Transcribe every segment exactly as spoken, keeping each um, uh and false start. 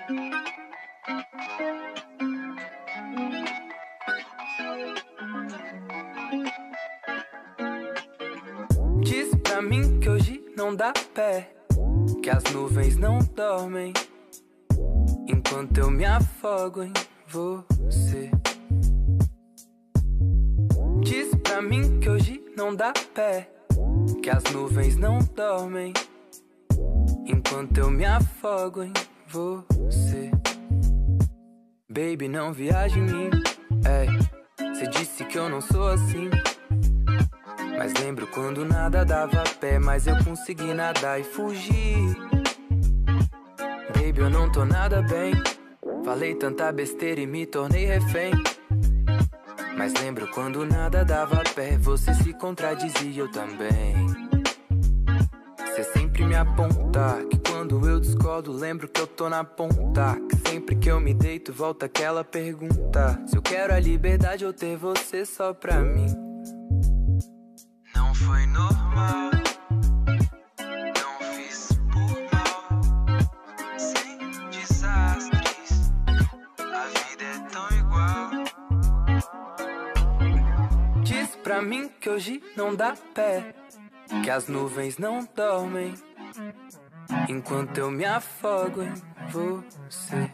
Diz pra mim que hoje não dá pé, que as nuvens não dormem, enquanto eu me afogo em você. Diz pra mim que hoje não dá pé, que as nuvens não dormem, enquanto eu me afogo em você. Baby, não viaja em mim, é. Cê disse que eu não sou assim, mas lembro quando nada dava pé, mas eu consegui nadar e fugir. Baby, eu não tô nada bem, falei tanta besteira e me tornei refém. Mas lembro quando nada dava pé, você se contradizia, eu também. Cê sempre me aponta, que quando eu descolo lembro que eu tô na ponta, que sempre que eu me deito volta aquela pergunta, se eu quero a liberdade ou ter você só pra mim. Não foi normal, não fiz por mal, sem desastres, a vida é tão igual. Diz pra mim que hoje não dá pé, que as nuvens não dormem, enquanto eu me afogo em você.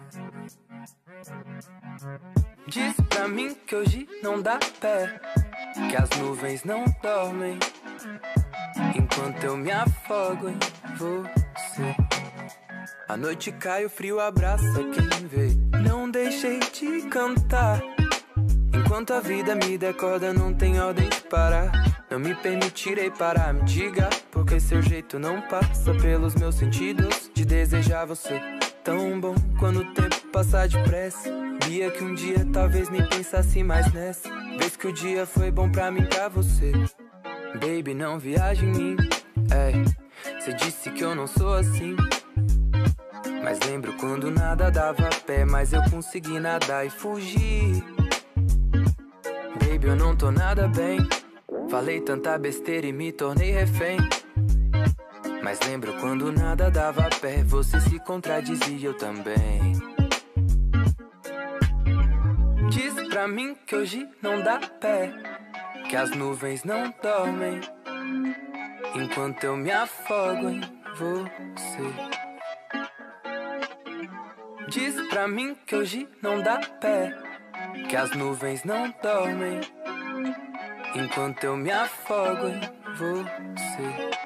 Diz pra mim que hoje não dá pé, que as nuvens não dormem, enquanto eu me afogo em você. A noite cai, o frio abraça quem vê. Não deixei de cantar, enquanto a vida me decorda, não tem ordem de parar. Não me permitirei parar, me diga, porque seu jeito não passa pelos meus sentidos de desejar você. Tão bom quando o tempo passa depressa, via que um dia talvez nem pensasse mais nessa, vez que o dia foi bom pra mim, pra você. Baby, não viaja em mim, é. Cê disse que eu não sou assim, mas lembro quando nada dava pé, mas eu consegui nadar e fugir. Baby, eu não tô nada bem, falei tanta besteira e me tornei refém. Mas lembro quando nada dava pé, você se contradizia, eu também. Diz pra mim que hoje não dá pé, que as nuvens não dormem, enquanto eu me afogo em você. Diz pra mim que hoje não dá pé, que as nuvens não dormem, enquanto eu me afogo em você.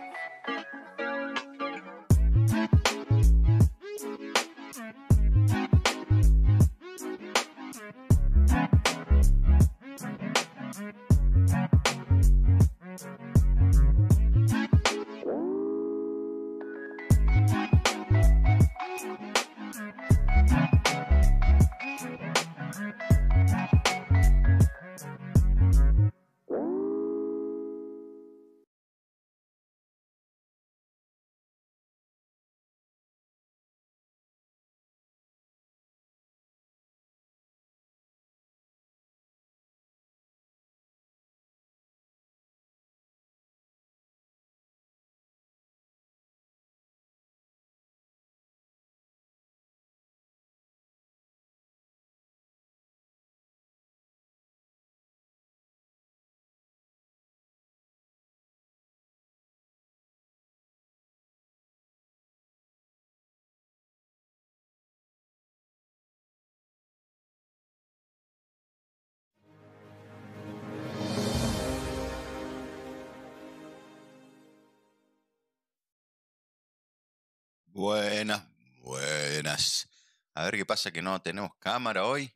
Buenas, buenas. A ver qué pasa que no tenemos cámara hoy.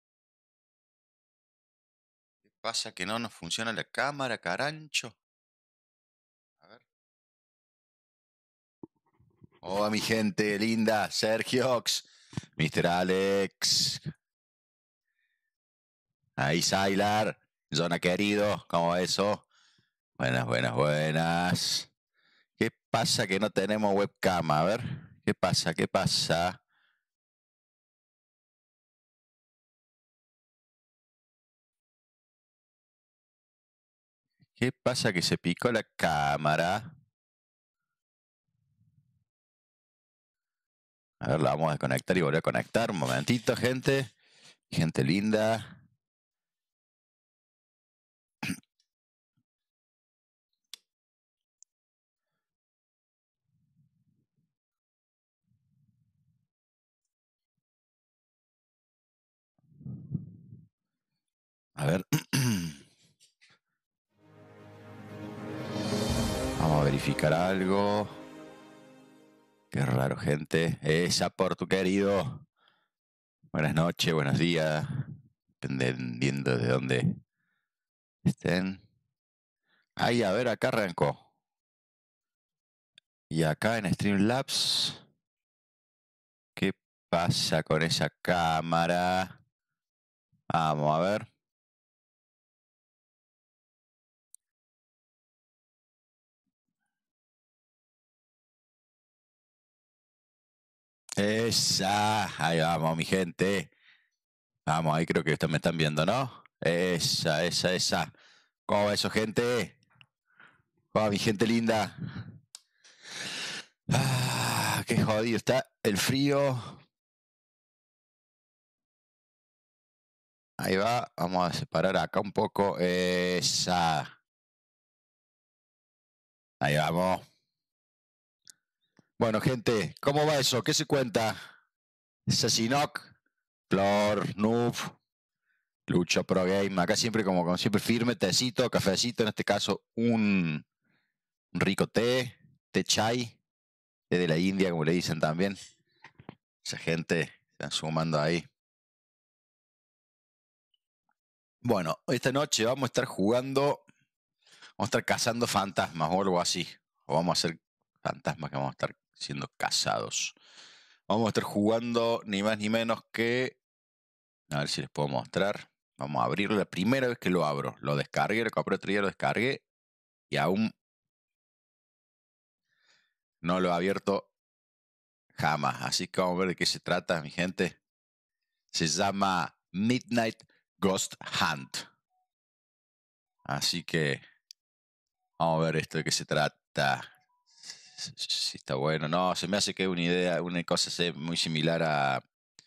¿Qué pasa que no nos funciona la cámara, carancho? A ver. Hola, mi gente linda. Sergio, mister Alex. Ahí, Sailar. Zona querido. ¿Cómo va eso? Buenas, buenas, buenas. ¿Qué pasa que no tenemos webcam? A ver. ¿Qué pasa? ¿Qué pasa? ¿Qué pasa que se picó la cámara? A ver, la vamos a desconectar y volver a conectar. Un momentito, gente. Gente linda. A ver. Vamos a verificar algo. Qué raro, gente. Esa por tu querido. Buenas noches, buenos días. Dependiendo de dónde estén. Ahí, a ver, acá arrancó. Y acá en Streamlabs. ¿Qué pasa con esa cámara? Vamos a ver. Esa. Ahí vamos, mi gente. Vamos, ahí creo que me están viendo, ¿no? Esa, esa, esa. ¿Cómo va eso, gente? ¿Cómo va mi gente linda? Ah, qué jodido está el frío. Ahí va, vamos a separar acá un poco. Esa. Ahí vamos. Bueno, gente, ¿cómo va eso? ¿Qué se cuenta? Sassinok, Flor, Noob, Lucho Pro Game. Acá siempre, como, como siempre, firme, tecito, cafecito. En este caso, un, un rico té, té chai, té de la India, como le dicen también. Esa gente se están sumando ahí. Bueno, esta noche vamos a estar jugando, vamos a estar cazando fantasmas o algo así. O vamos a ser fantasmas que vamos a estar siendo cazados. Vamos a estar jugando ni más ni menos que... A ver si les puedo mostrar. Vamos a abrirlo. La primera vez que lo abro. Lo descargué, lo compré otro día, lo descargué. Y aún no lo he abierto jamás. Así que vamos a ver de qué se trata, mi gente. Se llama Midnight Ghost Hunt. Así que vamos a ver esto de qué se trata. Si está bueno. No, se me hace que es una idea, una cosa muy similar a...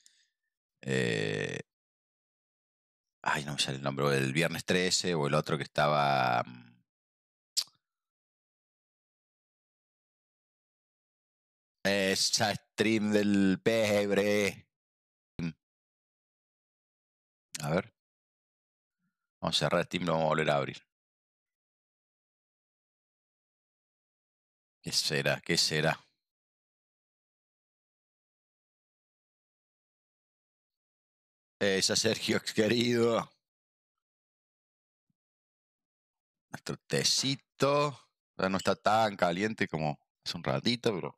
Eh, ay, no me sale el nombre. El Viernes trece o el otro que estaba... Esa stream del pebre. A ver. Vamos a cerrar Steam, lo vamos a volver a abrir. ¿Qué será? ¿Qué será? Esa Sergio, querido. Nuestro tecito. Ya no está tan caliente como hace un ratito, pero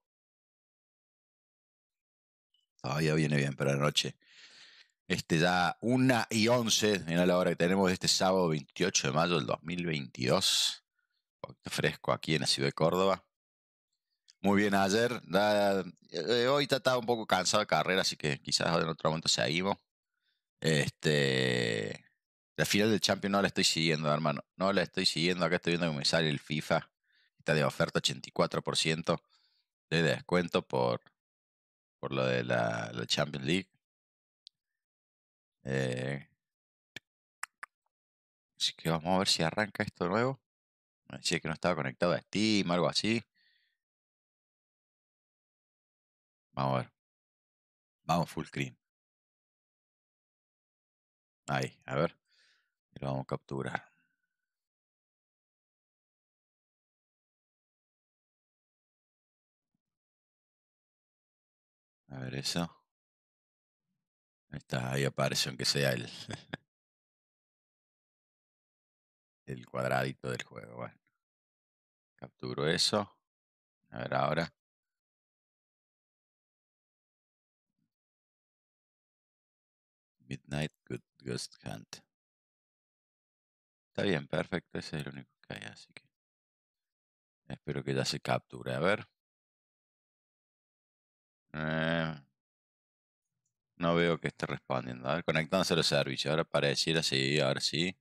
todavía viene bien para la noche. Este ya una y once, mira la hora que tenemos de este sábado veintiocho de mayo del dos mil veintidós. Un poquito fresco aquí en la ciudad de Córdoba. Muy bien ayer. Da, eh, hoy estaba un poco cansado de carrera, así que quizás en otro momento seguimos. Este, la final del Champions no la estoy siguiendo, hermano. No la estoy siguiendo. Acá estoy viendo que me sale el FIFA. Está de oferta ochenta y cuatro por ciento de descuento por, por lo de la, la Champions League. Eh, así que vamos a ver si arranca esto de nuevo. Me decía que no estaba conectado a Steam, algo así. Vamos a ver. Vamos full screen. Ahí, a ver. Y lo vamos a capturar. A ver eso. Ahí está, ahí aparece aunque sea el, el cuadradito del juego. Bueno, capturo eso. A ver ahora. Midnight Good Ghost Hunt. Está bien, perfecto. Ese es el único que hay, así que espero que ya se capture. A ver. Eh, no veo que esté respondiendo. A ver, conectándose a los servicios. Ahora pareciera, sí, ahora sí.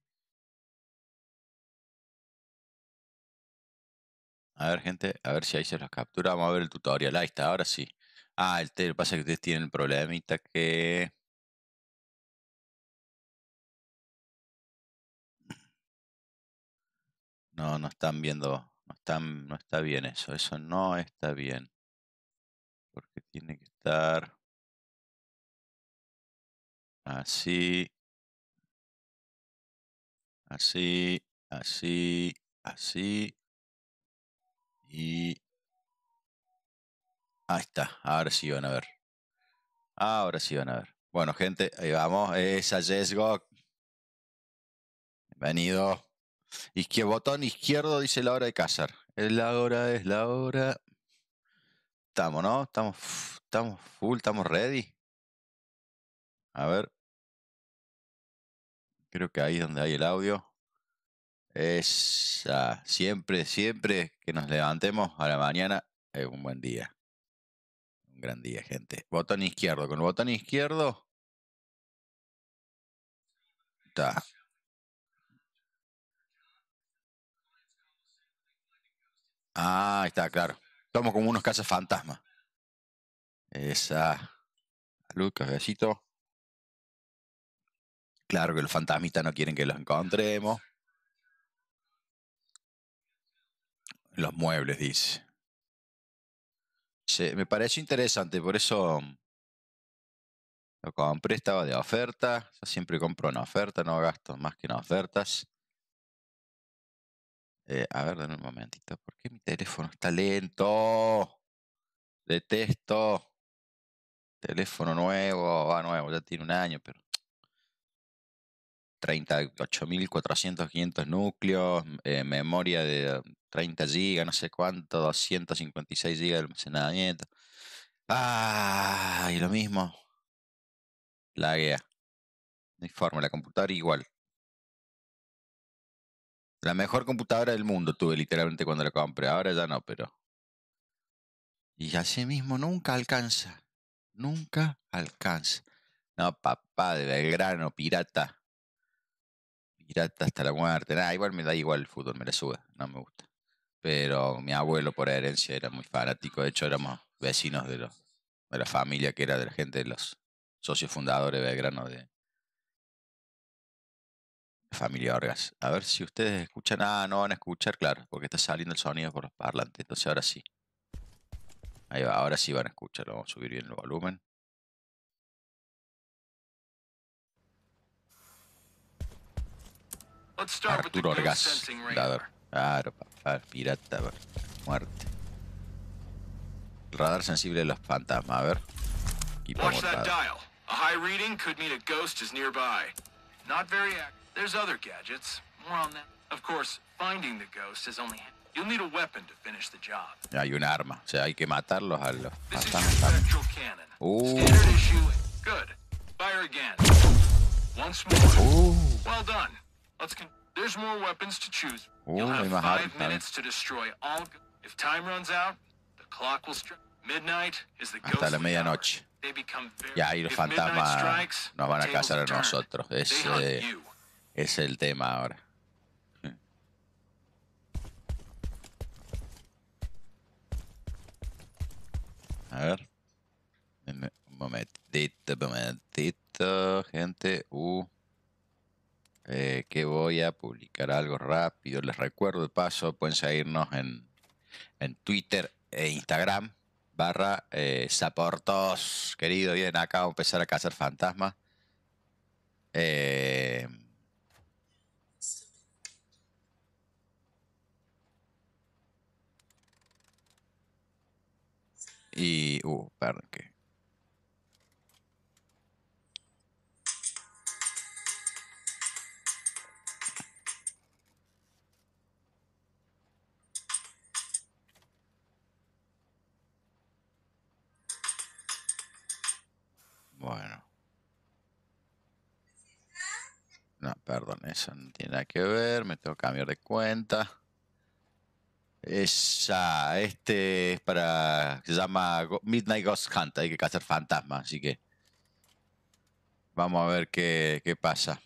A ver, gente, a ver si ahí se los captura. Vamos a ver el tutorial. Ahí está, ahora sí. Ah, el te pasa que ustedes tienen el problemita que... No, no están viendo, no están, no está bien eso, eso no está bien. Porque tiene que estar así, así, así, así. Y ahí está, ahora sí van a ver. Ahora sí van a ver. Bueno, gente, ahí vamos. Esa Jesgo. Bienvenido. Izquier botón izquierdo dice la hora de cazar. Es la hora, es la hora. Estamos, ¿no? Estamos, estamos full, estamos ready. A ver. Creo que ahí es donde hay el audio. Es siempre, siempre que nos levantemos a la mañana es un buen día. Un gran día, gente. Botón izquierdo. Con el botón izquierdo. Está. Ah, está, claro. Estamos como unos cazafantasmas. Esa. Salud, cafecito. Claro que los fantasmitas no quieren que los encontremos. Los muebles, dice. Sí, me pareció interesante, por eso lo compré, estaba de oferta. Yo siempre compro en oferta, no gasto más que en ofertas. Eh, a ver, dame un momentito. ¿Por qué mi teléfono está lento? Detesto. Teléfono nuevo, va nuevo, ya tiene un año, pero treinta y ocho mil cuatrocientos, quinientos núcleos, eh, memoria de treinta gigas, no sé cuánto, doscientos cincuenta y seis gigas de almacenamiento. Ah, y lo mismo. Laguea. No hay forma, la computadora igual. La mejor computadora del mundo tuve literalmente cuando la compré. Ahora ya no, pero. Y así mismo nunca alcanza. Nunca alcanza. No, papá de Belgrano, pirata. Pirata hasta la muerte. Nada, igual me da igual el fútbol, me la suda. No me gusta. Pero mi abuelo por herencia era muy fanático. De hecho, éramos vecinos de, los, de la familia que era de la gente de los socios fundadores de Belgrano de la familia Orgas. A ver si ustedes escuchan. Ah, no van a escuchar, claro, porque está saliendo el sonido por los parlantes. Entonces ahora sí. Ahí va, ahora sí van a escuchar. Vamos a subir bien el volumen. Arturo Orgaz, fundador. Claro, papá, pirata, a ver, muerte. El radar sensible de los fantasmas, a ver. Equipo Watch that mortal. dial. A high reading could mean a ghost is nearby. Not very active. There's other gadgets. More on that. Of course, finding the ghost is only... You'll need a weapon to finish the job. Hay un arma, o sea, hay que matarlos a los This is your fantasmas también. spectral cannon. Uh. Standard issue. Good. Fire again. Once more. Uh. Well done. Let's con- There's more weapons to choose. Uh, You'll have hay más five armas también. minutes to destroy all... go- If time runs out, the clock will strike. Midnight is the Hasta la ghostly hour. medianoche. They become very... Y ahí los If midnight fantasmas strikes, nos van a the tables cazar a are turned. nosotros. They hunt Ese you. es el tema ahora. A ver. Un momentito, un momentito, gente. Uh. Eh, que voy a publicar algo rápido. Les recuerdo de paso, pueden seguirnos en, en Twitter e Instagram. Barra eh, Saportos. Querido, bien, acá vamos a empezar a cazar fantasmas. Eh, y. Uh, perdón, que. Bueno. No, perdón, eso no tiene nada que ver. Me tengo que cambiar de cuenta. Esa, este es para. Se llama Midnight Ghost Hunt. Hay que cazar fantasmas, así que. Vamos a ver qué, qué pasa.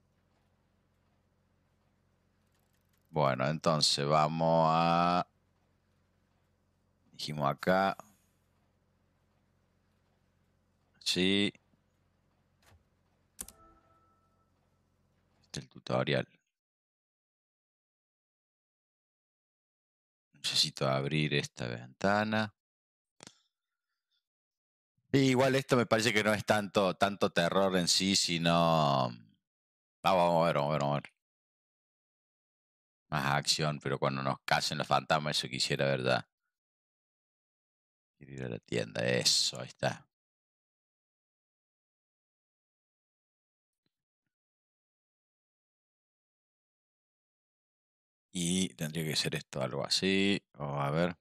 Bueno, entonces vamos a Dijimos acá. Sí. Este es el tutorial. Necesito abrir esta ventana. Y igual esto me parece que no es tanto, tanto terror en sí, sino... Ah, vamos a ver, vamos a ver, vamos a ver. Más acción, pero cuando nos casen los fantasmas, eso quisiera, ¿verdad? Quiero ir a la tienda, eso, ahí está. Y tendría que ser esto algo así. O a ver.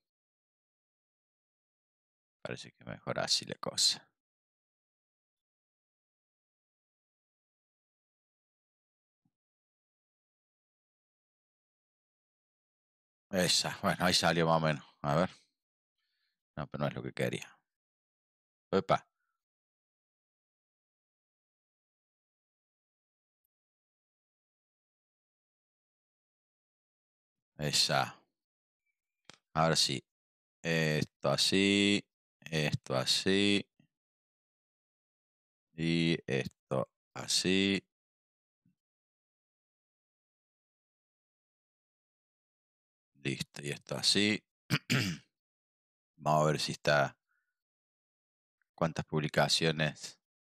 Parece que mejor así la cosa. Esa, bueno, ahí salió más o menos. A ver. No, pero no es lo que quería. Epa. Esa. Ahora sí. Esto así. Esto así. Y esto así. Listo. Y esto así. Vamos a ver si está. ¿Cuántas publicaciones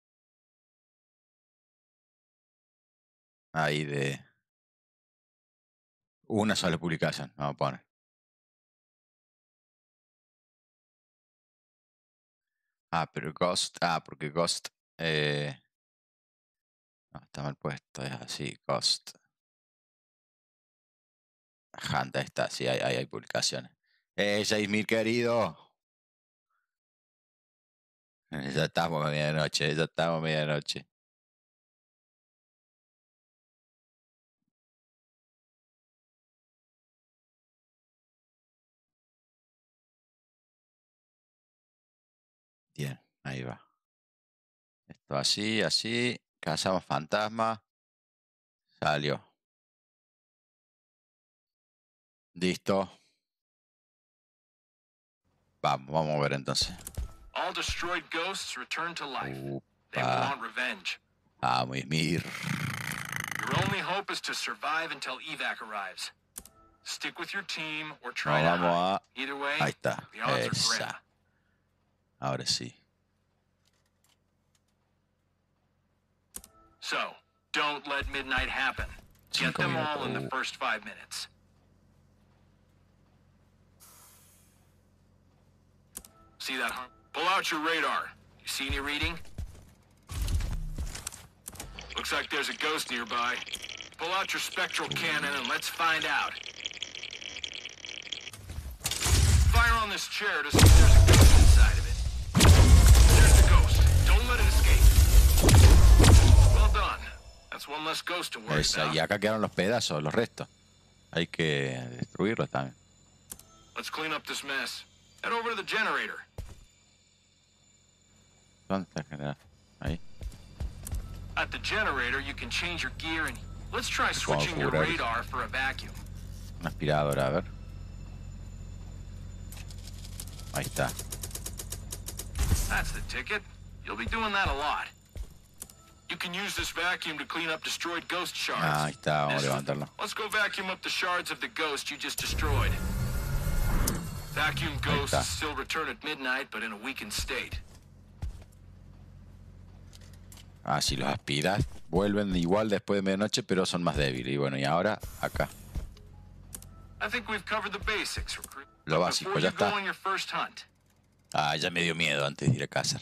hay de... Una sola publicación, vamos a poner. Ah, pero Ghost... Ah, porque Ghost... Eh... No, está mal puesto, es así, Ghost. Hunt, ahí está, sí, hay, hay, hay publicaciones. ¡Eh, Jaimir, querido! Ya estamos a medianoche, ya estamos a medianoche. Bien, ahí va. Esto así, así. Cazamos fantasma. Salió. Listo. Vamos, vamos a ver entonces. All destroyed ghosts return to life. They Upa. want revenge. Vamos, Ymir. Your only hope is to survive until evac arrives. Stick with your team or try Nos to vamos hide. a... Either way, Ahí está. the odds are grim. Esa. Ahora sí. So, don't let midnight happen. Get Cinco them all in minutos. the first five minutes. See that, huh? Pull out your radar. You see any reading? Looks like there's a ghost nearby. Pull out your spectral cannon and let's find out. Fire on this chair to see if there's a ghost inside of it. There's the ghost. Don't let it escape. Well done. That's one less ghost to worry Esa. about. Y acá quedaron los pedazos, los restos. Hay que destruirlos también. Let's clean up this mess. Head over to the generator. ¿Dónde está el general? Ahí. At the generator, you can change your gear and let's try Puedo switching your curar. radar for a vacuum. Una aspiradora, a ver. Ahí está. That's the ticket. You'll be doing that a lot. You can use this vacuum to clean up destroyed ghost shards. Ah, ahí está, vamos a This- levantarlo. Let's go vacuum up the shards of the ghost you just destroyed. Vacuum ghosts está. still return at midnight, but in a weakened state. Ah, si los aspiras, vuelven igual después de medianoche, pero son más débiles. Y bueno, y ahora, acá. I think we've covered the basics, recruit. Lo But básico, before ya you go está. on your first hunt, Ah, ya me dio miedo antes de ir a cazar.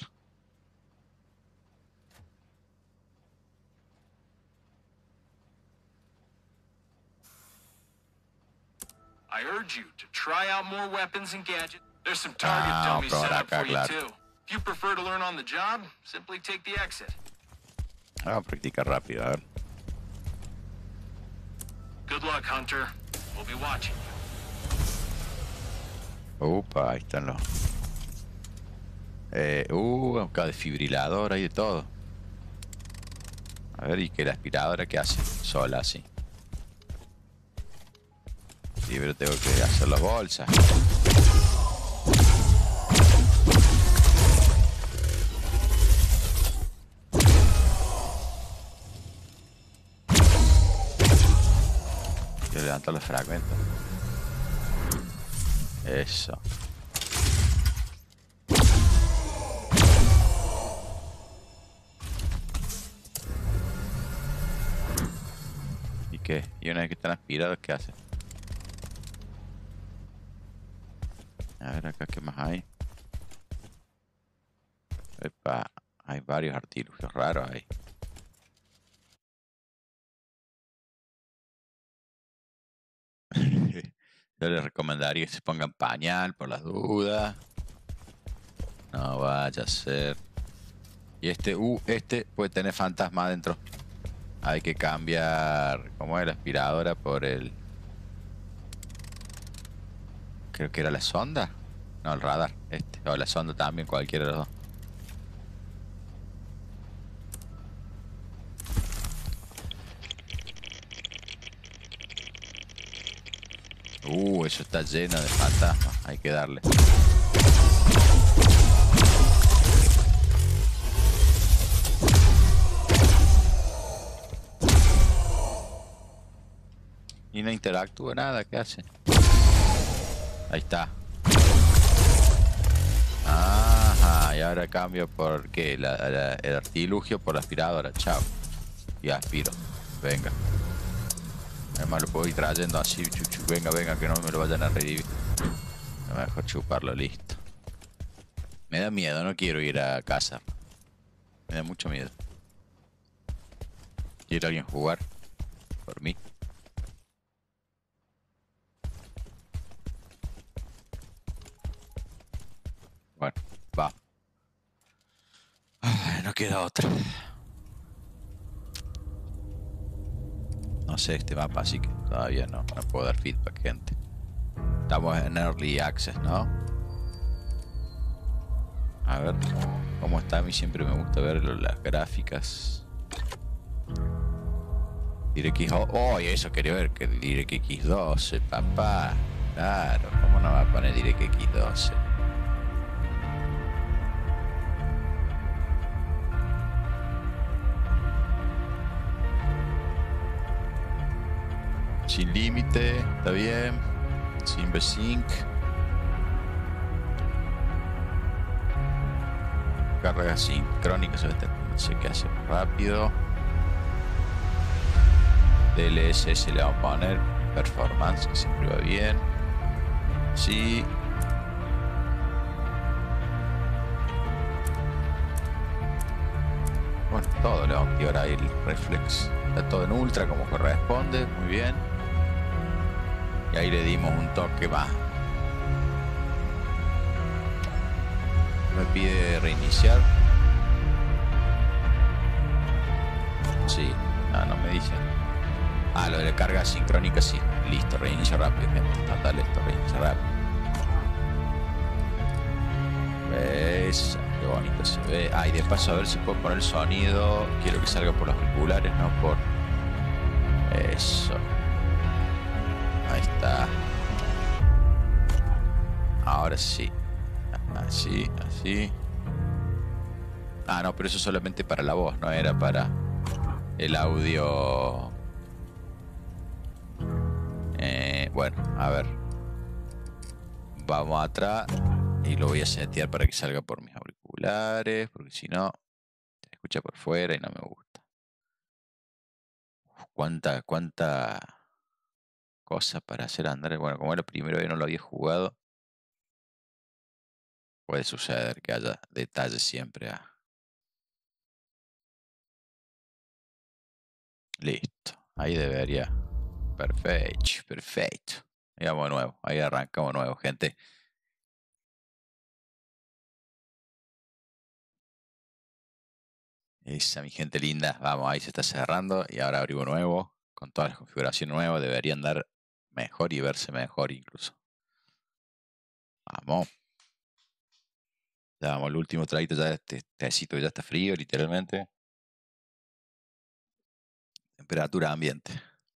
I urge you to try out more weapons and gadgets. There's some target Ah, dummies pero set ahora up acá, for you claro. too. If you prefer to learn on the job, simply take the exit. Vamos a practicar rápido, a ver. Good luck, Hunter. We'll be watching you. Upa, ahí están los... Eh, uh, acá desfibrilador, hay de todo. A ver, ¿y qué la aspiradora qué hace? Sola, así. Sí, pero tengo que hacer las bolsas. todos los fragmentos. Eso. ¿Y qué? ¿Y una vez que están aspirados, qué hacen? A ver acá, ¿qué más hay? Epa, hay varios artilugios raros ahí. Yo les recomendaría que se pongan pañal por las dudas. No vaya a ser. Y este, uh, este puede tener fantasma adentro. Hay que cambiar, ¿cómo es? La aspiradora por el... Creo que era la sonda. No, el radar, este. O la sonda también, cualquiera de los dos. Uh, eso está lleno de fantasmas. Hay que darle. Y no interactúa nada, ¿qué hace? Ahí está. Ajá, y ahora cambio por ¿qué? La, la, el artilugio por la aspiradora, chao. Y aspiro. Venga. Además lo puedo ir trayendo así, chuchu. Venga, venga, que no me lo vayan a revivir. No me dejo chuparlo, listo. Me da miedo, no quiero ir a casa. Me da mucho miedo. ¿Quiere alguien jugar? Por mí. Bueno, va. Ay, no queda otra. No sé este mapa, así que todavía no, no puedo dar feedback, gente. Estamos en Early Access, ¿no? A ver cómo está. A mí siempre me gusta ver las gráficas. DirectX... Oh, y eso quería ver, que DirectX doce, papá. Claro, ¿cómo no va a poner DirectX doce? Sin límite, está bien. Sin V-Sync. Carga sincrónica, no sé qué hace rápido. D L S S le vamos a poner performance, que siempre va bien. Sí. Bueno, todo le vamos a activar ahí el reflex. Está todo en ultra como corresponde, muy bien. Y ahí le dimos un toque más. Me pide reiniciar. Sí, no, no me dice. Ah, lo de la carga sincrónica sí. Listo, reinicio rápido, gente. Dale esto, reinicio rápido. ¿Ves? Qué bonito se ve. Ah, y de paso a ver si puedo poner el sonido. Quiero que salga por los auriculares, no por... Eso. Ahí está. Ahora sí. Así, así. Ah, no, pero eso solamente para la voz, no era para el audio. Eh, bueno, a ver. Vamos atrás y lo voy a setear para que salga por mis auriculares, porque si no, se escucha por fuera y no me gusta. Uf, cuánta, cuánta cosa para hacer andar. Bueno, como era el primero y no lo había jugado, puede suceder que haya detalles siempre. Ah. Listo, ahí debería. Perfecto, perfecto. Ahí vamos de nuevo, ahí arrancamos de nuevo, gente. Esa, mi gente linda. Vamos, ahí se está cerrando y ahora abrimos nuevo. Con todas las configuraciones nuevas deberían dar mejor y verse mejor incluso. Vamos. Ya vamos, el último traguito, ya este tecito ya está frío, literalmente. Temperatura ambiente.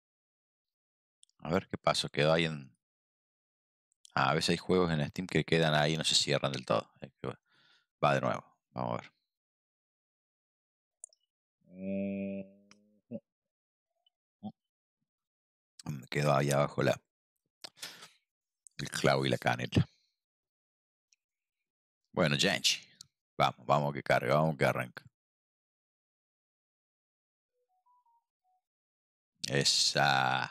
A ver qué pasó, quedó ahí en... Ah, a veces hay juegos en Steam que quedan ahí y no se cierran del todo. Va de nuevo, vamos a ver. Me quedó ahí abajo la, el clavo y la canela. Bueno, Genji. Vamos, vamos que carga, vamos que arranca. Esa.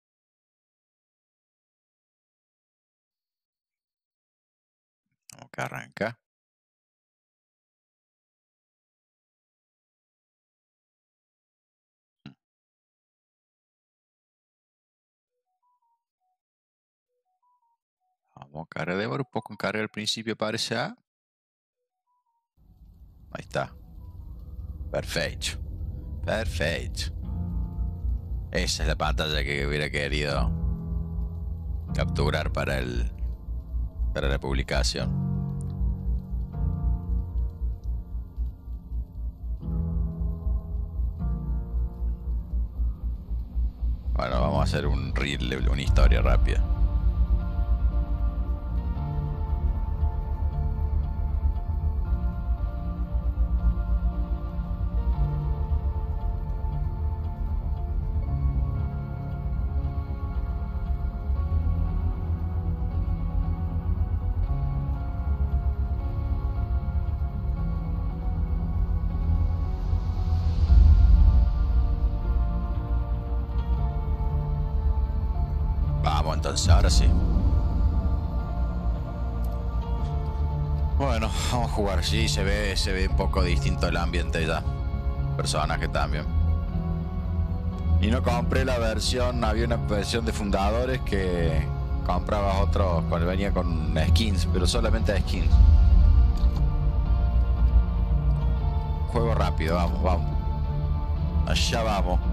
Vamos que arranca. Vamos, carga de oro, un poco en carga al principio parece A. Ahí está. Perfecto. Perfecto. Esa es la pantalla que hubiera querido capturar para el para la publicación. Bueno, vamos a hacer un reel, una historia rápida. Vamos entonces, ahora sí. Bueno, vamos a jugar. Sí, se ve, se ve un poco distinto el ambiente ya. Personaje también. Y no compré la versión, había una versión de fundadores que comprabas otros, venía con skins, pero solamente skins. Juego rápido, vamos, vamos. Allá vamos.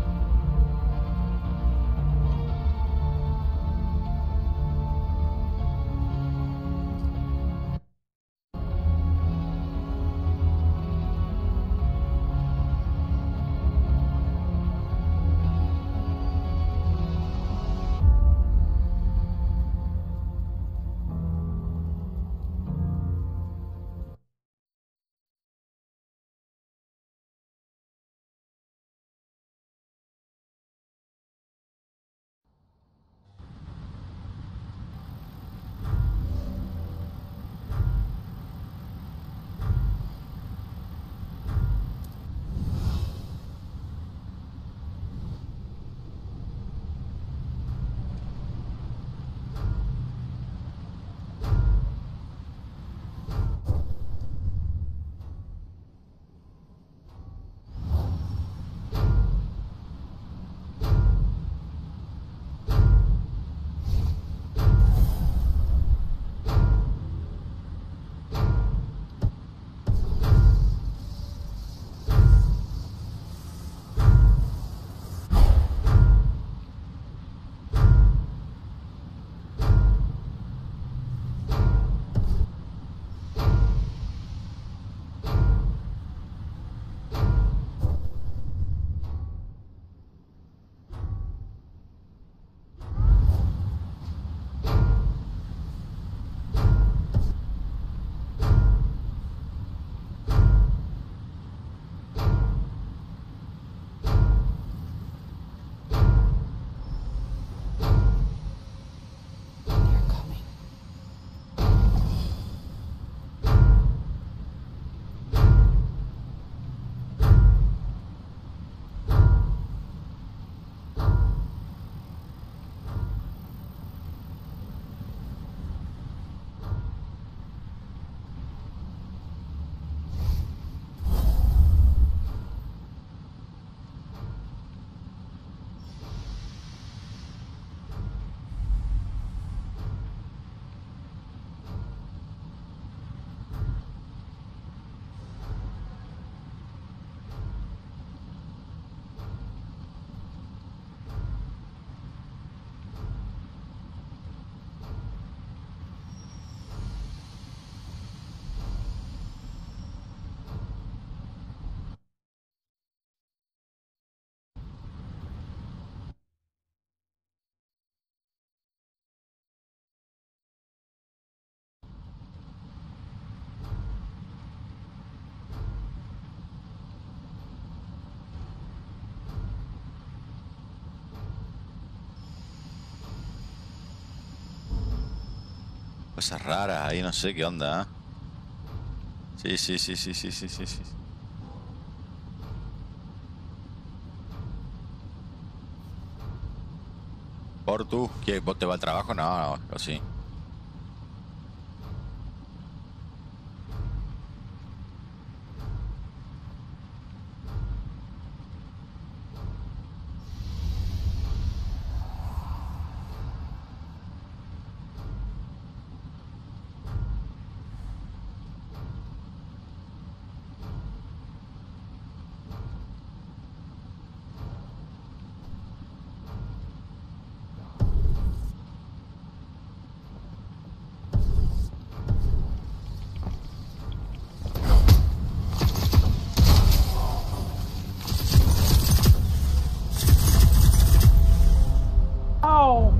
cosas raras ahí, no sé qué onda, ¿eh? Sí, sí, sí, sí, sí, sí, sí, sí. ¿Por tú? ¿Qué? ¿Vos te vas al trabajo? No, no, o sí. Ow!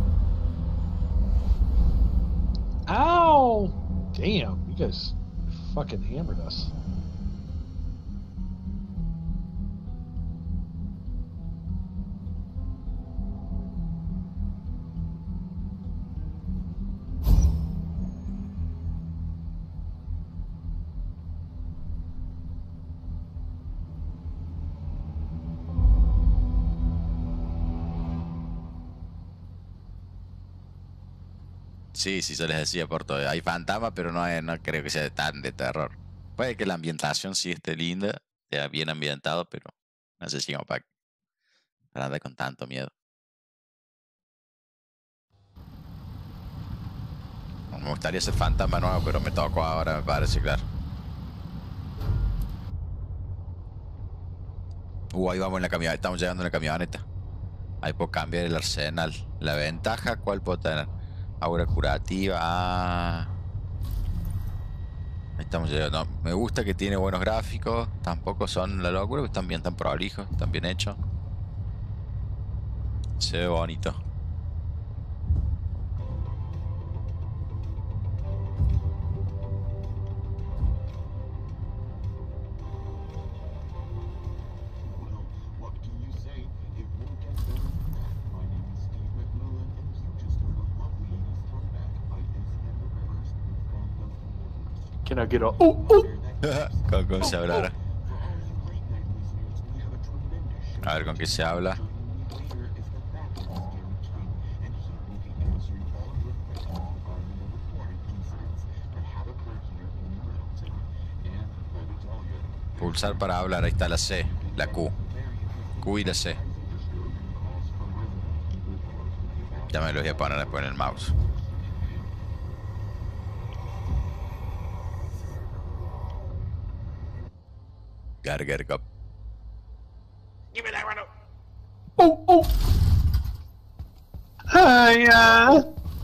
Ow! Damn, you guys fucking hammered us. Sí, sí, yo les decía, Porto, hay fantasmas, pero no, es- no creo que sea tan de terror. Puede que la ambientación sí esté linda, sea bien ambientado, pero no sé si como para, para andar con tanto miedo. Me gustaría ser fantasma nuevo, pero me tocó ahora, me parece, claro. Uh, ahí vamos en la camioneta, estamos llegando en la camioneta. Ahí puedo cambiar el arsenal. La ventaja, ¿cuál puedo tener? Aura curativa. Ah. Ahí estamos llegando. No, me gusta que tiene buenos gráficos. Tampoco son la locura, pero están bien tan prolijos, están bien hechos. Se ve bonito. Can I get a oh oh? ¿Con cómo se habla ahora? A ver con qué se habla. Pulsar para hablar, ahí está la C, la Q. Q y la C. Ya me los voy a poner después en el mouse. Garger Cop. Give me that one. Oh oh. Hiya.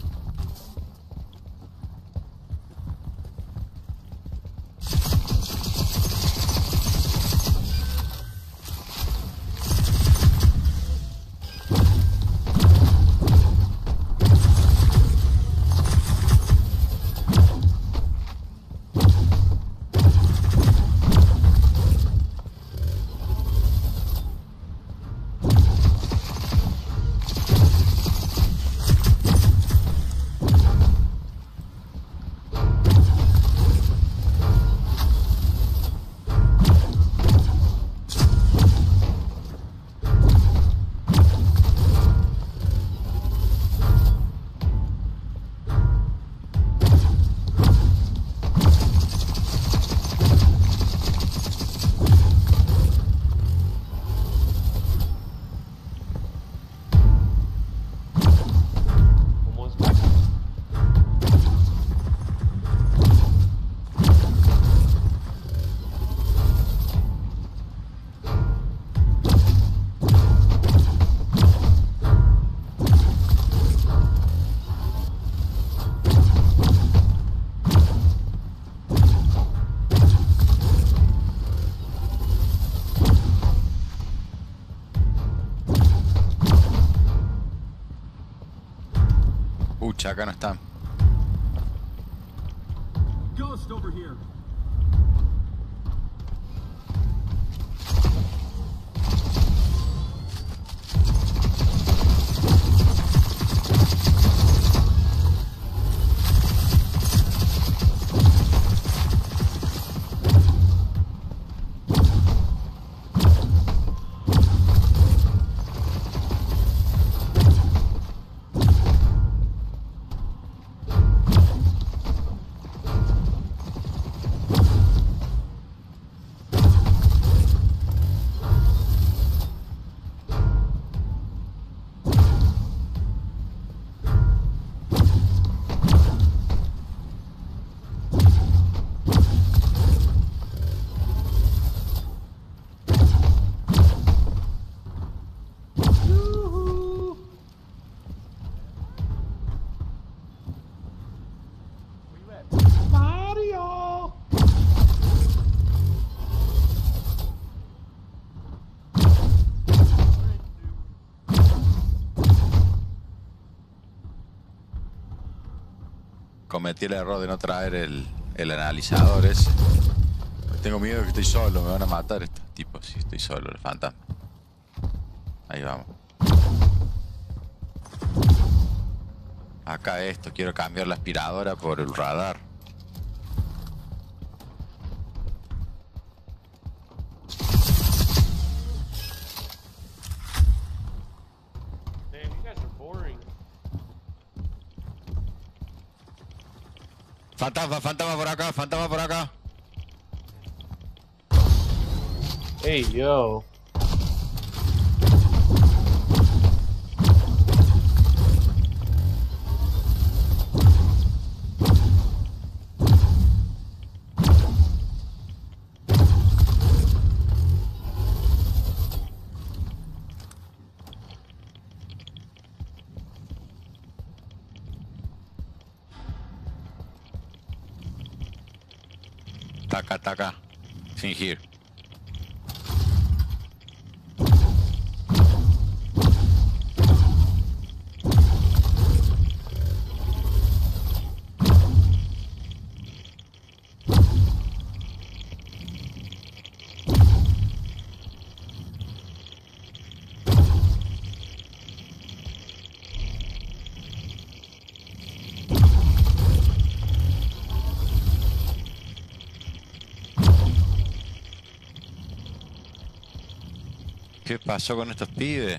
Pucha, acá no están. Ghost over here. cometí el error de no traer el, el analizador ese. Tengo miedo de que estoy solo, me van a matar estos tipos si estoy solo, el fantasma. Ahí vamos. Acá esto, quiero cambiar la aspiradora por el radar. Damn, you guys are boring. Fantasma, fantasma por acá, fantasma por acá. Hey, yo. Taca, taca. Sin here. ¿Qué pasó con estos pibes?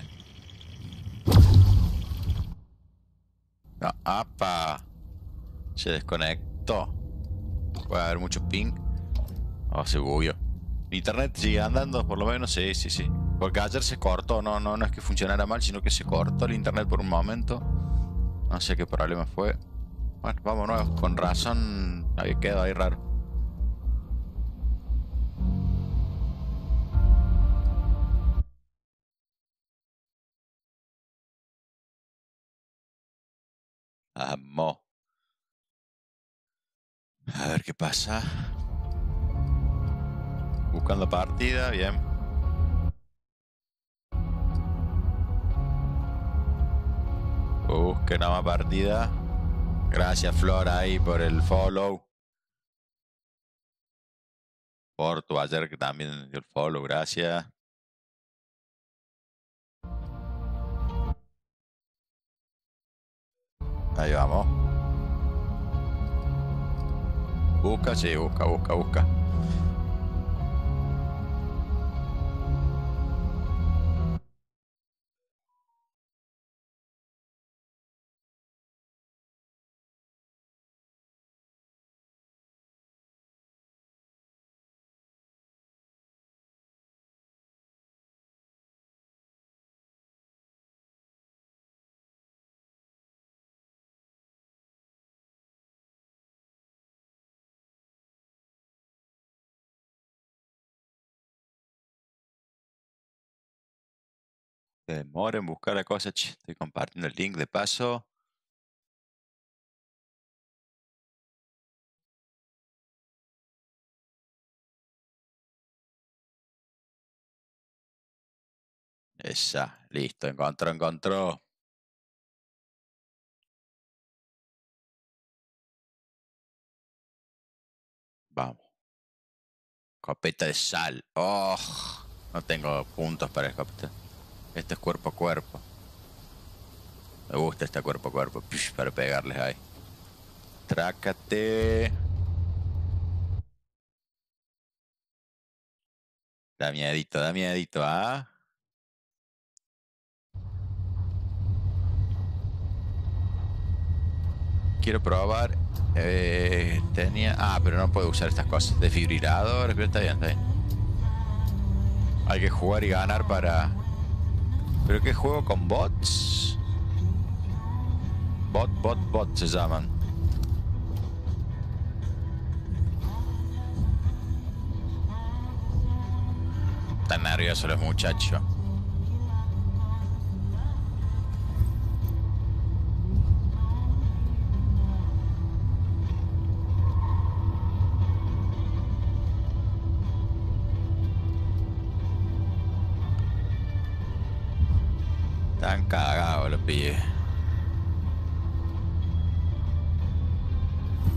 No, apa. Se desconectó. Puede haber mucho ping. Oh, se bugueó. Internet sigue andando, por lo menos, sí, sí, sí. Porque ayer se cortó, no, no, no es que funcionara mal, sino que se cortó el internet por un momento. No sé qué problema fue. Bueno, vámonos, con razón había quedado ahí raro. Vamos. A ver qué pasa. Buscando partida, bien. Busquen una partida. Gracias, Flor, ahí por el follow. Por tu ayer que también dio el follow, gracias. Ahí vamos. Busca, sí, busca, busca, busca. Se demora en buscar la cosa. Ch, estoy compartiendo el link de paso. Esa, listo, encontró, encontró. Vamos. Escopeta de sal. Oh, no tengo puntos para escopeta. Este es cuerpo a cuerpo. Me gusta este cuerpo a cuerpo. Pish, para pegarles ahí. Trácate. Da miedito, da miedito, ¿ah? Quiero probar. Eh, tenía. Ah, pero no puedo usar estas cosas. Desfibrilador, pero está bien, está bien. Hay que jugar y ganar para. ¿Pero qué juego con bots? Bot, bot, bot se llaman. Están nerviosos los muchachos. Están cagados los pibes.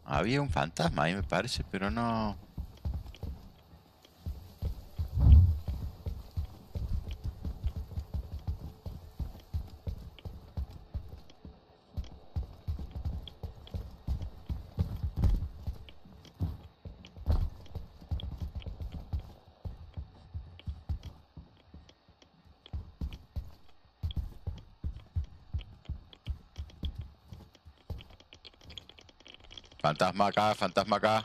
Había un fantasma ahí, me parece, pero no... Fantasma acá, fantasma acá.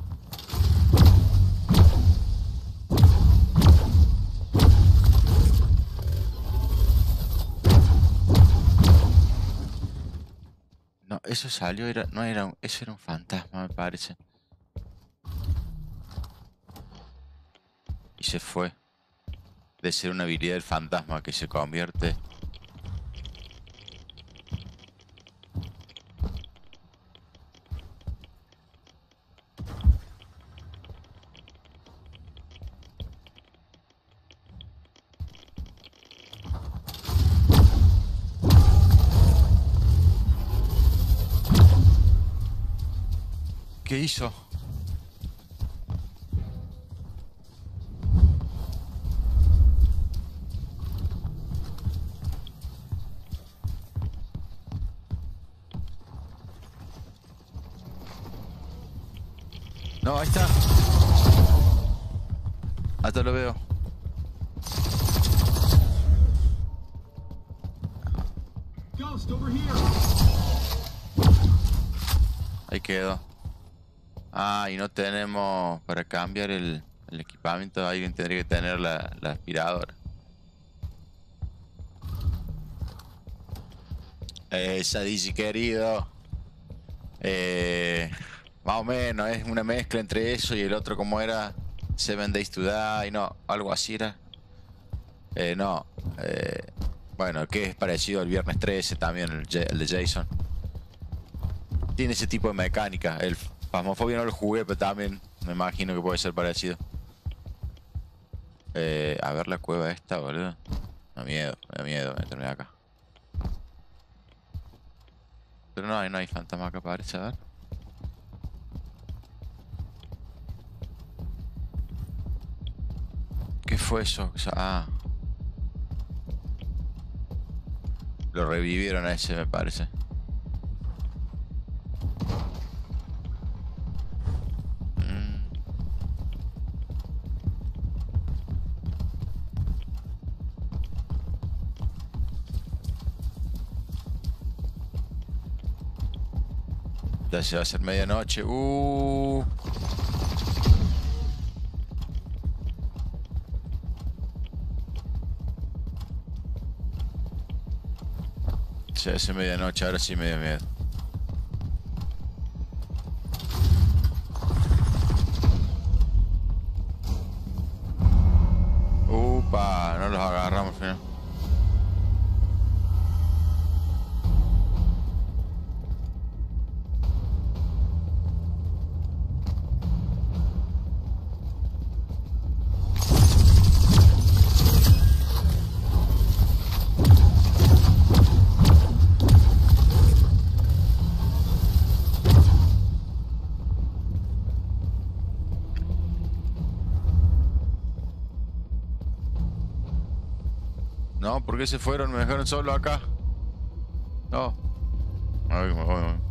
No, eso salió, era, no era, un- eso era un fantasma, me parece. Y se fue. De ser una habilidad del fantasma que se convierte. ¿Qué hizo? No, ahí está. Hasta lo veo. Ghost over here. Ahí quedó. Ah, y no tenemos para cambiar el, el equipamiento. Alguien tendría que tener la, la aspiradora. Esa dice, querido. Eh, más o menos, es una mezcla entre eso y el otro, como era Seven Days to Die, no, algo así era. Eh, no, eh, bueno, que es parecido al Viernes trece también, el, Ja- el de Jason. Tiene ese tipo de mecánica. El Phasmophobia no lo jugué, pero también me imagino que puede ser parecido. Eh, a ver la cueva esta, boludo. Me da miedo, me da miedo meterme acá. Pero no hay, no hay fantasma acá, parece, a ver. ¿Qué fue eso? O sea, ah. Lo revivieron a ese, me parece. Mm. Ya se va a hacer medianoche. Uh. Se hace medianoche, ahora sí me dio miedo. Upa, no los agarramos al final. No, ¿por qué se fueron? Me dejaron solo acá. No. Ay, me voy, me voy.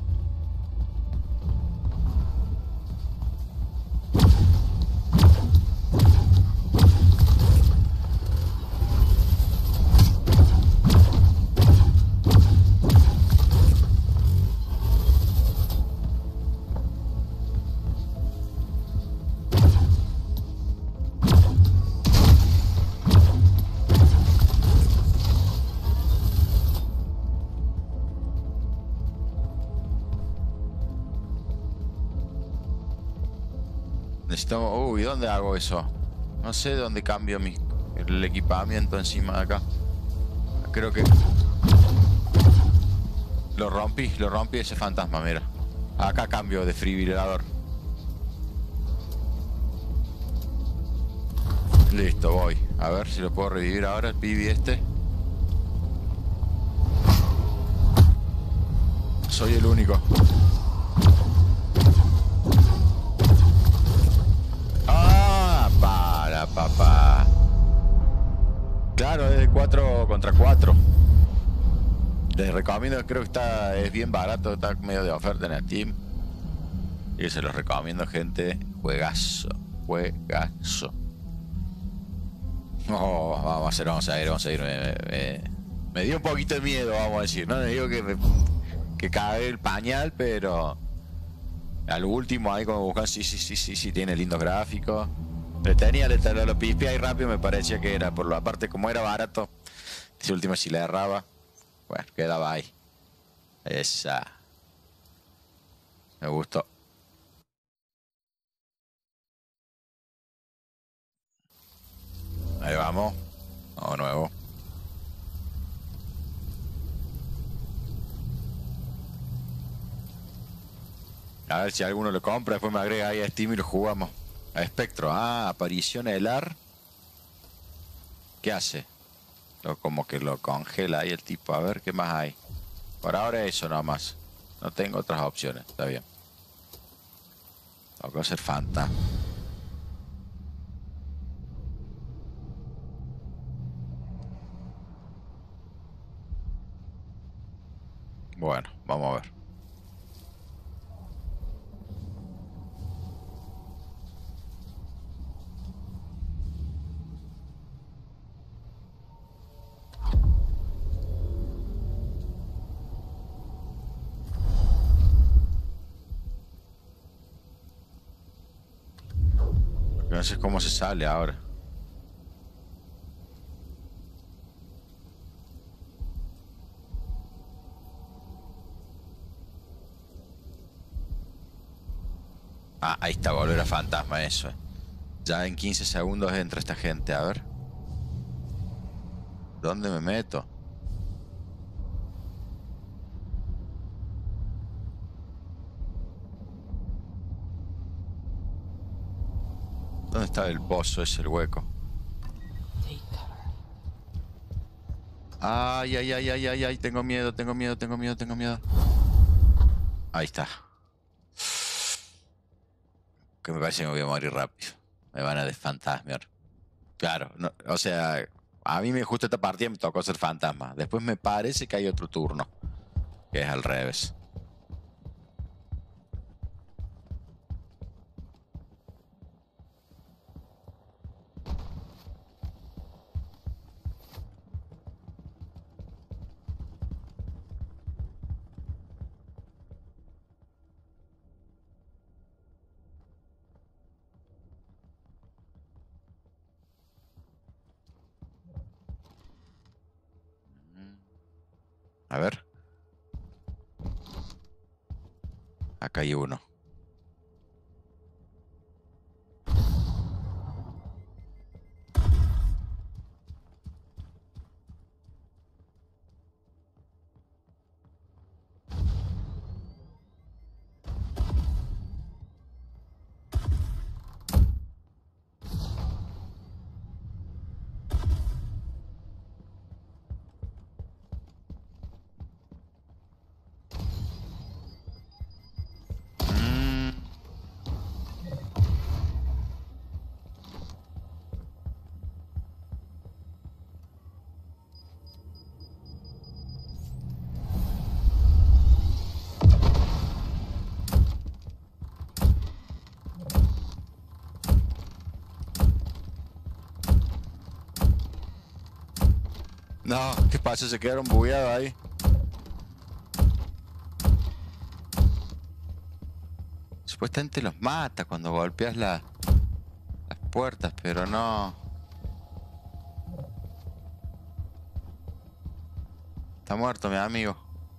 Necesitamos... Uy, ¿dónde hago eso? No sé dónde cambio mi... el equipamiento encima de acá. Creo que... Lo rompí, lo rompí ese fantasma, mira. Acá cambio de desfibrilador. Listo, voy. A ver si lo puedo revivir ahora, el pibi este. Soy el único. papá. Claro, es de cuatro contra cuatro. Les recomiendo, creo que está, es bien barato, está medio de oferta en el Steam. Y se los recomiendo, gente. Juegazo, juegazo. Oh, vamos a hacer, vamos a ir, vamos a ir. Me, me, me dio un poquito de miedo, vamos a decir. No le digo que, me, que cae el pañal, pero al último ahí como buscan, sí, sí, sí, sí, sí, tiene lindos gráficos. Le tenía, le, lo, lo pispé ahí rápido, me parecía que era, por lo aparte como era barato, ese último si le erraba, bueno, quedaba ahí. Esa. Me gustó. Ahí vamos. Vamos nuevo. A ver si alguno lo compra, después me agrega ahí a Steam y lo jugamos. A Espectro. Ah, aparición estelar. ¿Qué hace? Lo, como que lo congela ahí el tipo. A ver qué más hay. Por ahora eso nada más. No tengo otras opciones. Está bien. Tengo que hacer Fanta. Bueno, vamos a ver. No sé cómo se sale ahora. Ah, ahí está, volver a fantasma, eso. Ya en quince segundos entra esta gente, a ver. ¿Dónde me meto? ¿Dónde está el pozo? Es el hueco. Ay, ay, ay, ay, ay, ay, tengo miedo, tengo miedo, tengo miedo, tengo miedo. Ahí está. Que me parece que me voy a morir rápido. Me van a desfantasmear. Claro, no, o sea, a mí me justo esta partida me tocó ser fantasma. Después me parece que hay otro turno. Que es al revés. A ver. Acá hay uno. No, ¿qué pasa? Se quedaron bugueados ahí. Supuestamente los mata cuando golpeas la, las puertas, pero no. Está muerto mi amigo.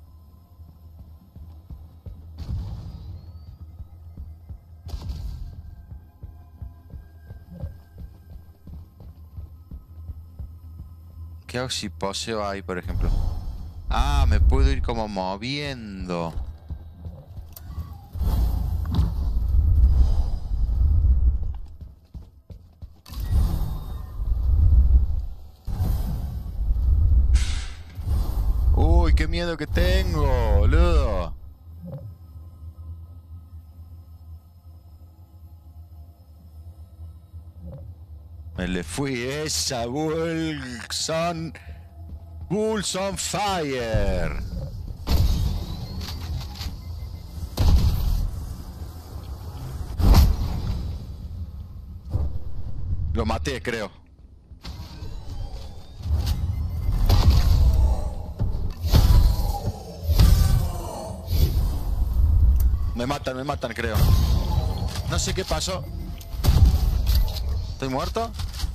¿Qué hago si poseo ahí, por ejemplo? Ah, me puedo ir como moviendo. Uy, qué miedo que tengo, boludo. Me le fui esa Bulls on... Bulls on Fire. Lo maté, creo. Me matan, me matan, creo. No sé qué pasó. ¿Estoy muerto?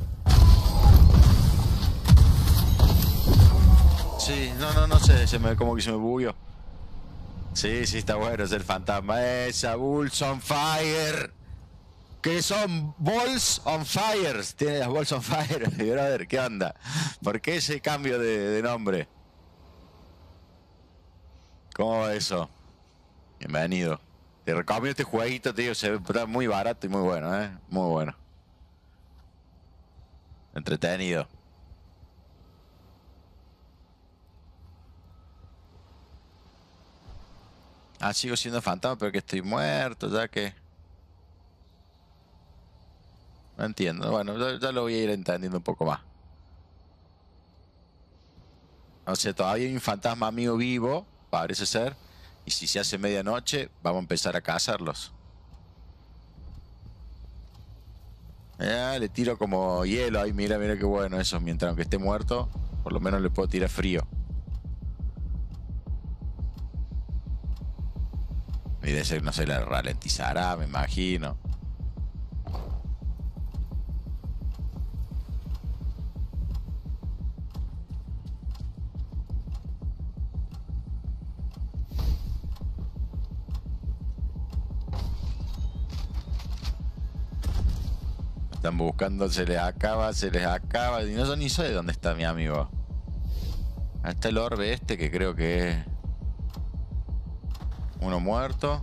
Sí, no, no, no sé. Se me, como que se me bugueó. Sí, sí, está bueno. Es el fantasma. Esa, Bulls on Fire. ¿Qué son Balls on Fire? Tiene las Balls on Fire. Brother, ¿qué onda? ¿Por qué ese cambio de, de nombre? ¿Cómo va eso? Bienvenido. Te recomiendo este jueguito, tío. Se ve muy barato y muy bueno, ¿eh? Muy bueno. Entretenido. Ah, sigo siendo fantasma, pero que estoy muerto, ya que... No entiendo. Bueno, ya, ya lo voy a ir entendiendo un poco más. O sea, todavía hay un fantasma amigo vivo, parece ser. Y si se hace medianoche, vamos a empezar a cazarlos. Ya, le tiro como hielo ahí, mira, mira qué bueno eso. Mientras aunque esté muerto, por lo menos le puedo tirar frío. Y de ese no se le ralentizará, me imagino. Están buscando, se les acaba, se les acaba. Y no, ni sé dónde está mi amigo. Ahí está el orbe este que creo que es... Uno muerto.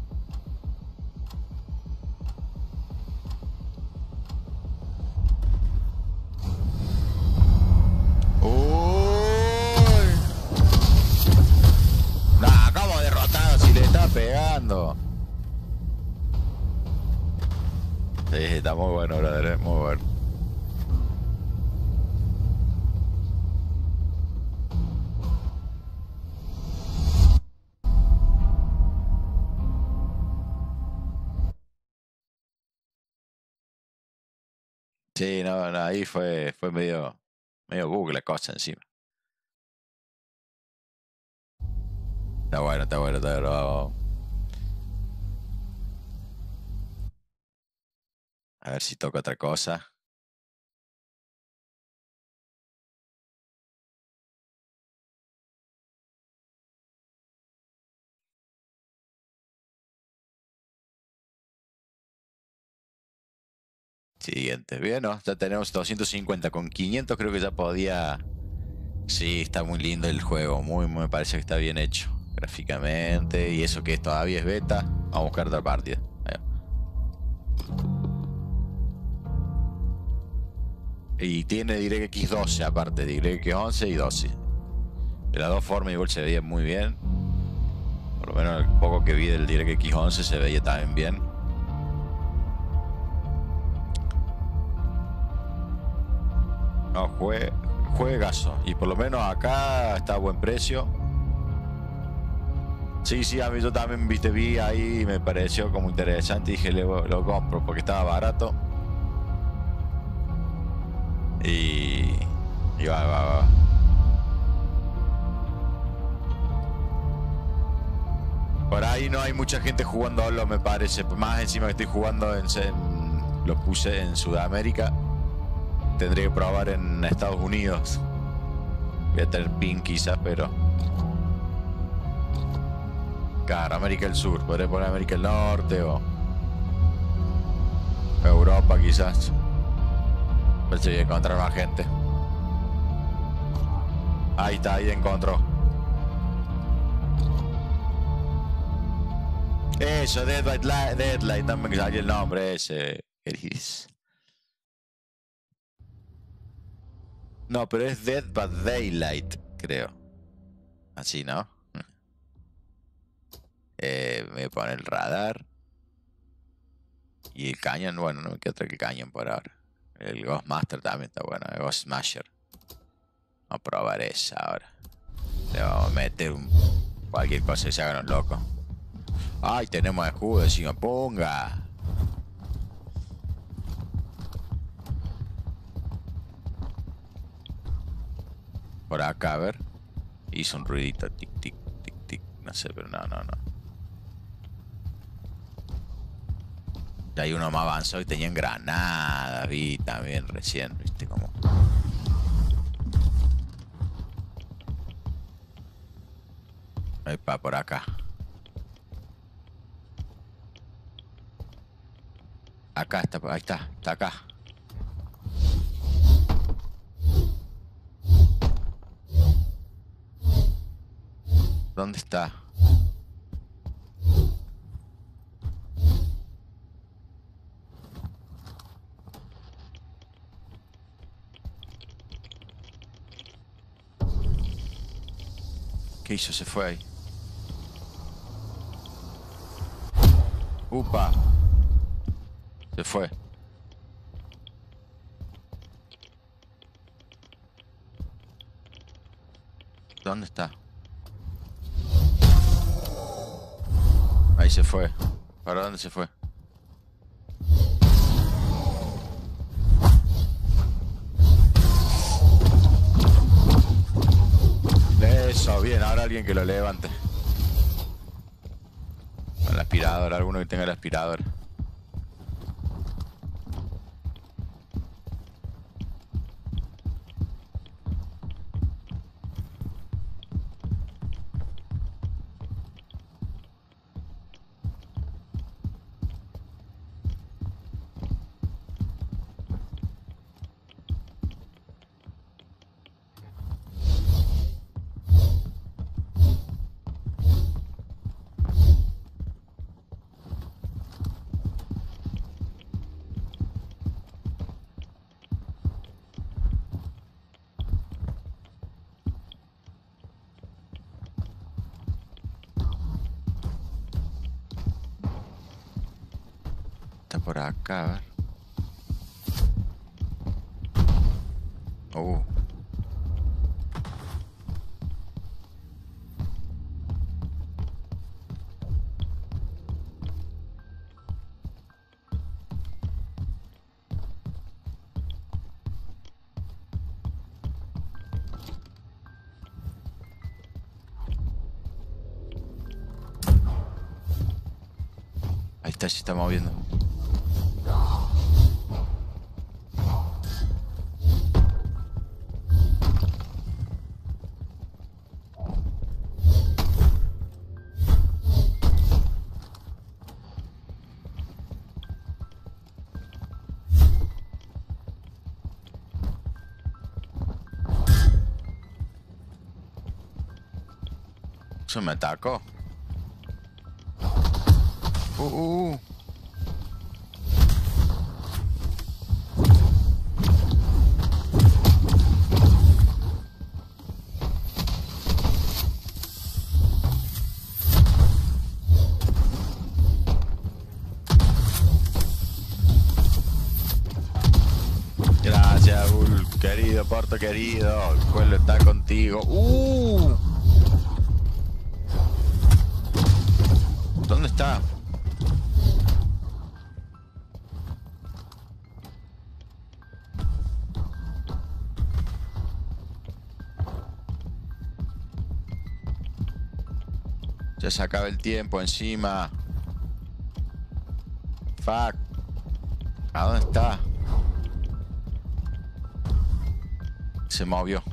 ¡Uy! Nah, ¿cómo derrotado si le está pegando? Sí, está muy bueno, brother, muy bueno. Sí, no, no, ahí fue, fue medio, medio bug la cosa encima. Está bueno, está bueno, está bueno. A ver si toca otra cosa. Siguiente. Bien, ¿no? Ya tenemos doscientos cincuenta. Con quinientos creo que ya podía... Sí, está muy lindo el juego. Muy, muy, me parece que está bien hecho. Gráficamente. Y eso que todavía es beta. Vamos a buscar otra partida. Ahí va. Y tiene DirectX doce aparte. DirectX once y doce. De las dos formas igual se veía muy bien. Por lo menos el poco que vi del DirectX once se veía también bien. No, jue, juegazo. Y por lo menos acá está a buen precio. Sí, sí, a mí yo también, viste, vi ahí y me pareció como interesante y dije, lo, lo compro porque estaba barato. Y... Y va, va, va. Por ahí no hay mucha gente jugando Halo, me parece. Más encima que estoy jugando en, en... Lo puse en Sudamérica. Tendré que probar en Estados Unidos. Voy a tener ping quizás, pero... Claro, América del Sur. Podré poner América del Norte o... Europa quizás. A ver si voy a encontrar más gente. Ahí está, ahí encontró. Eso, Dead by Light, Deadlight, no me salió el nombre ese. Gris. No, pero es Dead by Daylight, creo. Así, ¿no? Eh, me voy a poner el radar. Y el cañón, bueno, no me queda otra que el cañón por ahora. El Ghostmaster también está bueno, el Ghost Smasher. Vamos a probar esa ahora. Le vamos a meter un, cualquier cosa que se hagan los locos. Ay, tenemos escudo, si me ponga. Por acá, a ver. Hizo un ruidito, tic, tic, tic, tic. No sé, pero no, no, no. Y hay uno más avanzado y tenían granadas, vi también recién, viste como. Ahí pa, por acá. Acá está, ahí está, está acá. ¿Dónde está? ¿Qué hizo? Se fue ahí. Upa. Se fue. ¿Dónde está? Ahí se fue. ¿Para dónde se fue? Eso, bien. Ahora alguien que lo levante. Con el aspirador. Alguno que tenga el aspirador. Está por acá, a ver. Oh. Ahí está, se está moviendo. Se me atacó. Uh, uh, uh. Gracias, Bull, querido, Porto querido. El pueblo está contigo. Uh. ¿Dónde está? Ya se acaba el tiempo encima. Fuck. ¿A dónde está? Se movió.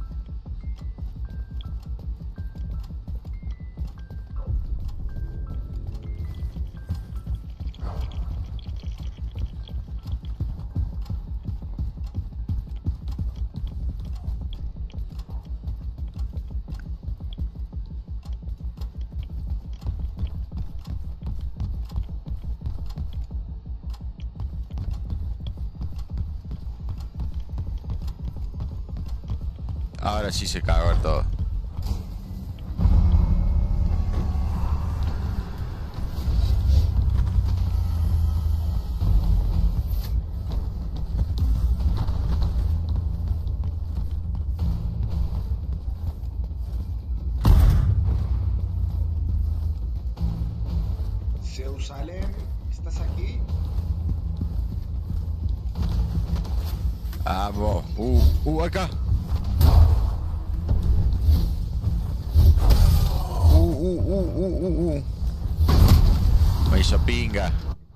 Ahora sí se cagó todo. Vamos. Uh, uh, acá. Uh, uh, uh, uh, uh, uh. Me hizo pinga.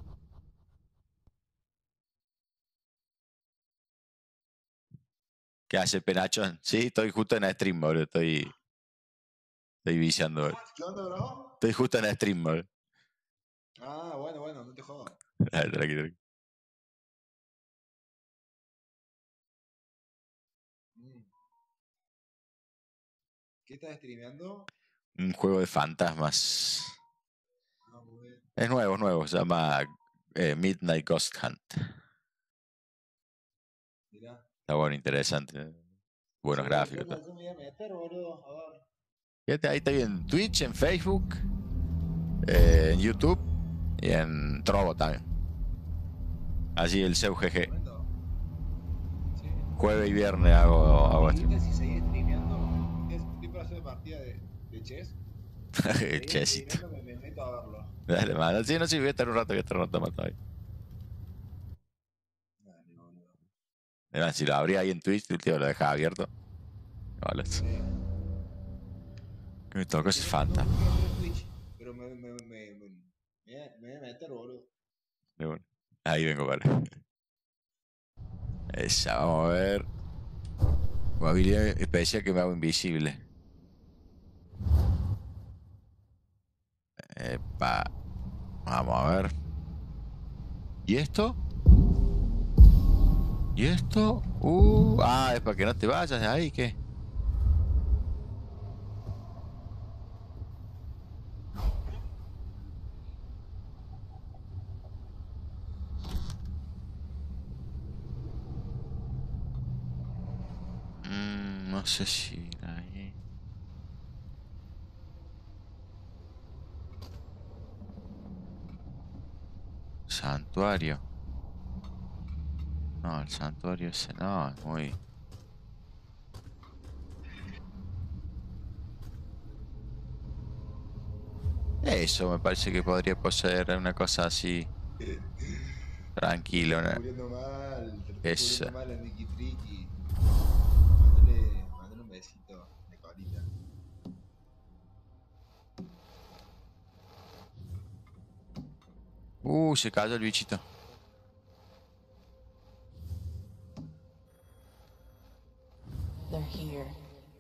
¿Qué hace, Penachón? Sí, estoy justo en la stream, boludo. Estoy. Estoy viciando, boludo. ¿Qué onda, bro? Estoy justo en la stream, boludo. Ah, bueno, bueno, no te jodas. Dale, tranqui, tranqui. Mm. ¿Qué estás streameando? Un juego de fantasmas. Ah, muy bien. Es nuevo, es nuevo. Se llama eh, Midnight Ghost Hunt. Mirá. Está bueno, interesante. Buenos Sí, gráficos. yo me- Todo. yo me voy a meter, boludo. A ver. Fíjate, ahí está en Twitch, en Facebook, eh, en YouTube y en Trovo también. Así el Seu G G. Tremendo. Sí. Jueves y viernes hago, hago esto. ¿Viste si seguís streameando? Es- Estoy para hacer partida de, de chess. El Seguís chesito. streameando, me, me meto a verlo. Dale, mano. Sí, no, sí, voy a estar un rato, voy a estar un rato más todavía. Dale, boludo. Mira, si lo abría ahí en Twitch, el tío lo dejaba abierto. Vale. Sí. Que me tocó ese No- no fantasma. fui a ver Twitch, pero me, me, me, me, me, me voy a meter, boludo. De bueno. Ahí vengo, vale. Esa, vamos a ver. Una habilidad especial que me hago invisible. Epa. Vamos a ver. ¿Y esto? ¿Y esto? Uh, ah, es para que no te vayas de ahí, ¿qué? Mm, no sé si ahí. Santuario. No, el santuario ese no, es muy. Eso me parece que podría poseer una cosa así. Tranquilo, Te ¿no? estoy cubriendo mal, te lo estoy Esa. cubriendo mal el Mickey Tricky. Mándale, mándale un besito de colita. Uh, se cayó el bichito. They're here.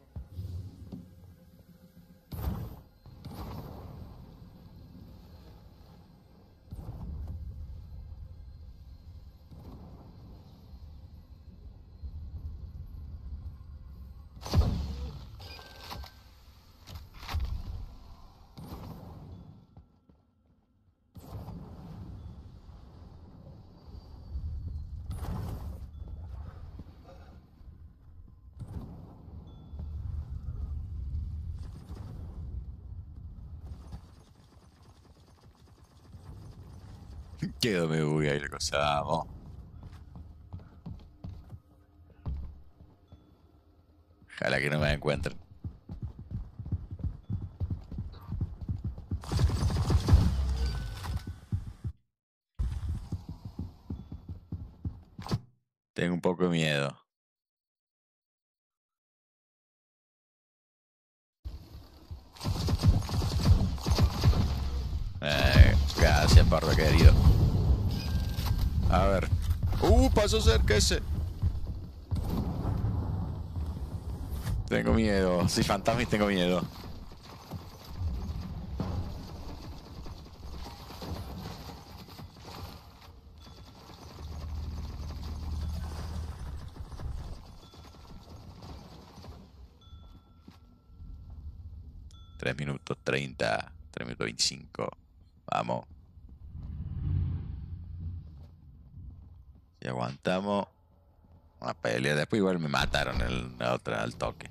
Quedó me buguea ahí la cosa. Vamos. Ojalá que no me encuentren. Tengo un poco de miedo. Eh, gracias, pardo querido. A ver. Uh, pasó cerca ese. Tengo miedo. Soy fantasma y tengo miedo. Tres minutos treinta. Tres minutos veinticinco. Vamos. Si aguantamos. Una pelea. Después igual me mataron el, la otra al toque.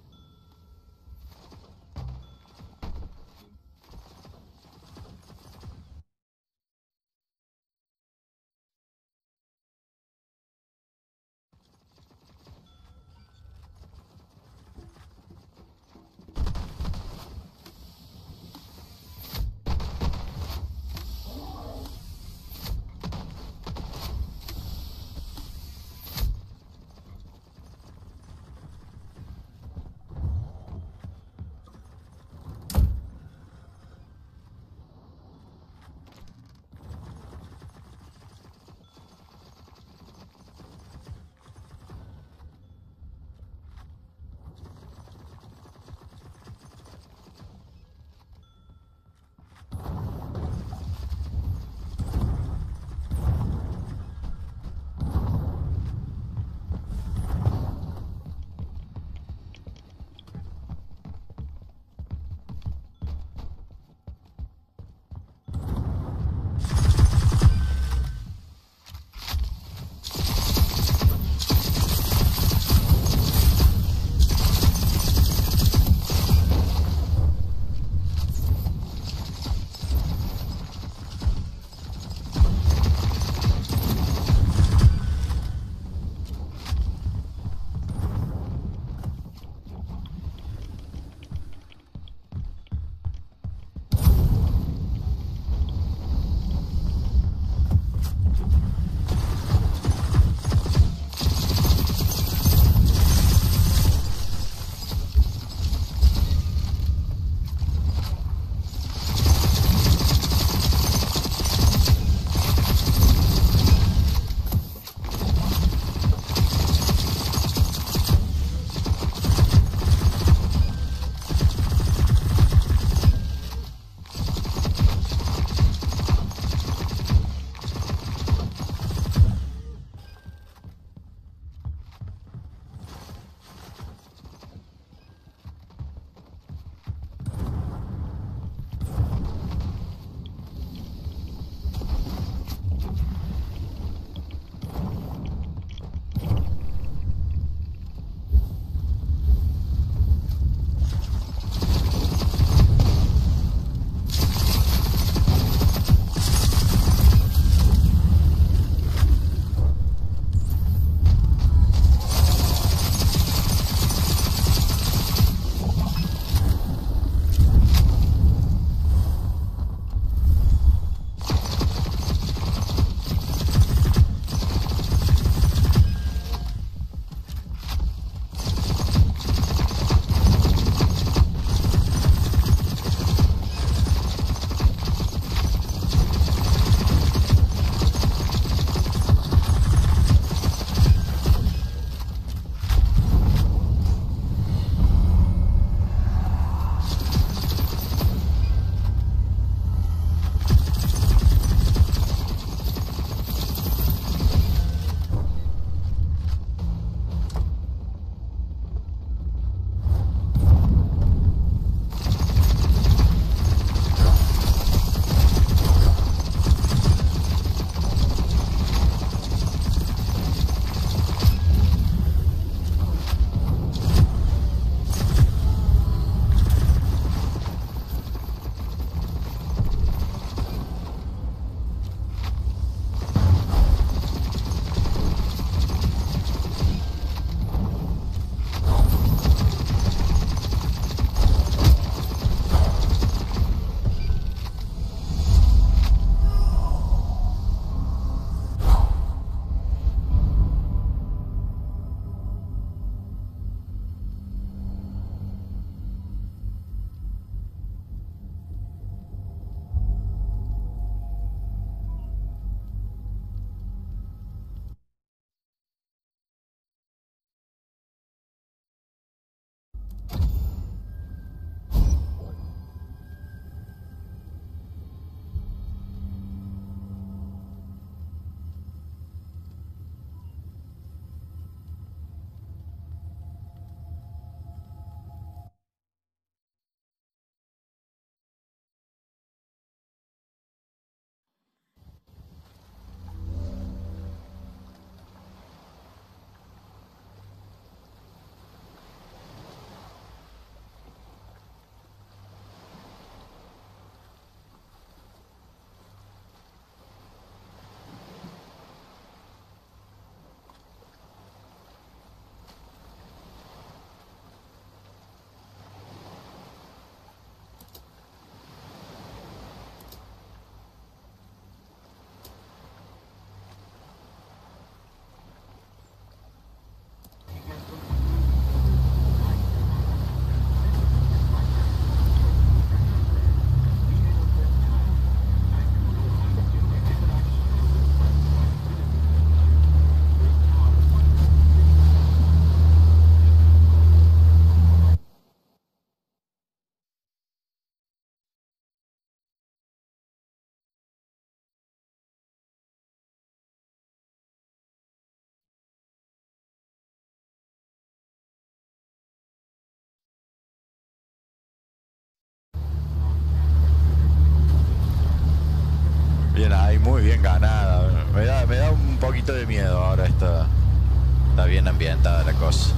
Bien ahí, muy bien ganada. Me da, me da un poquito de miedo ahora. Está, está bien ambientada la cosa.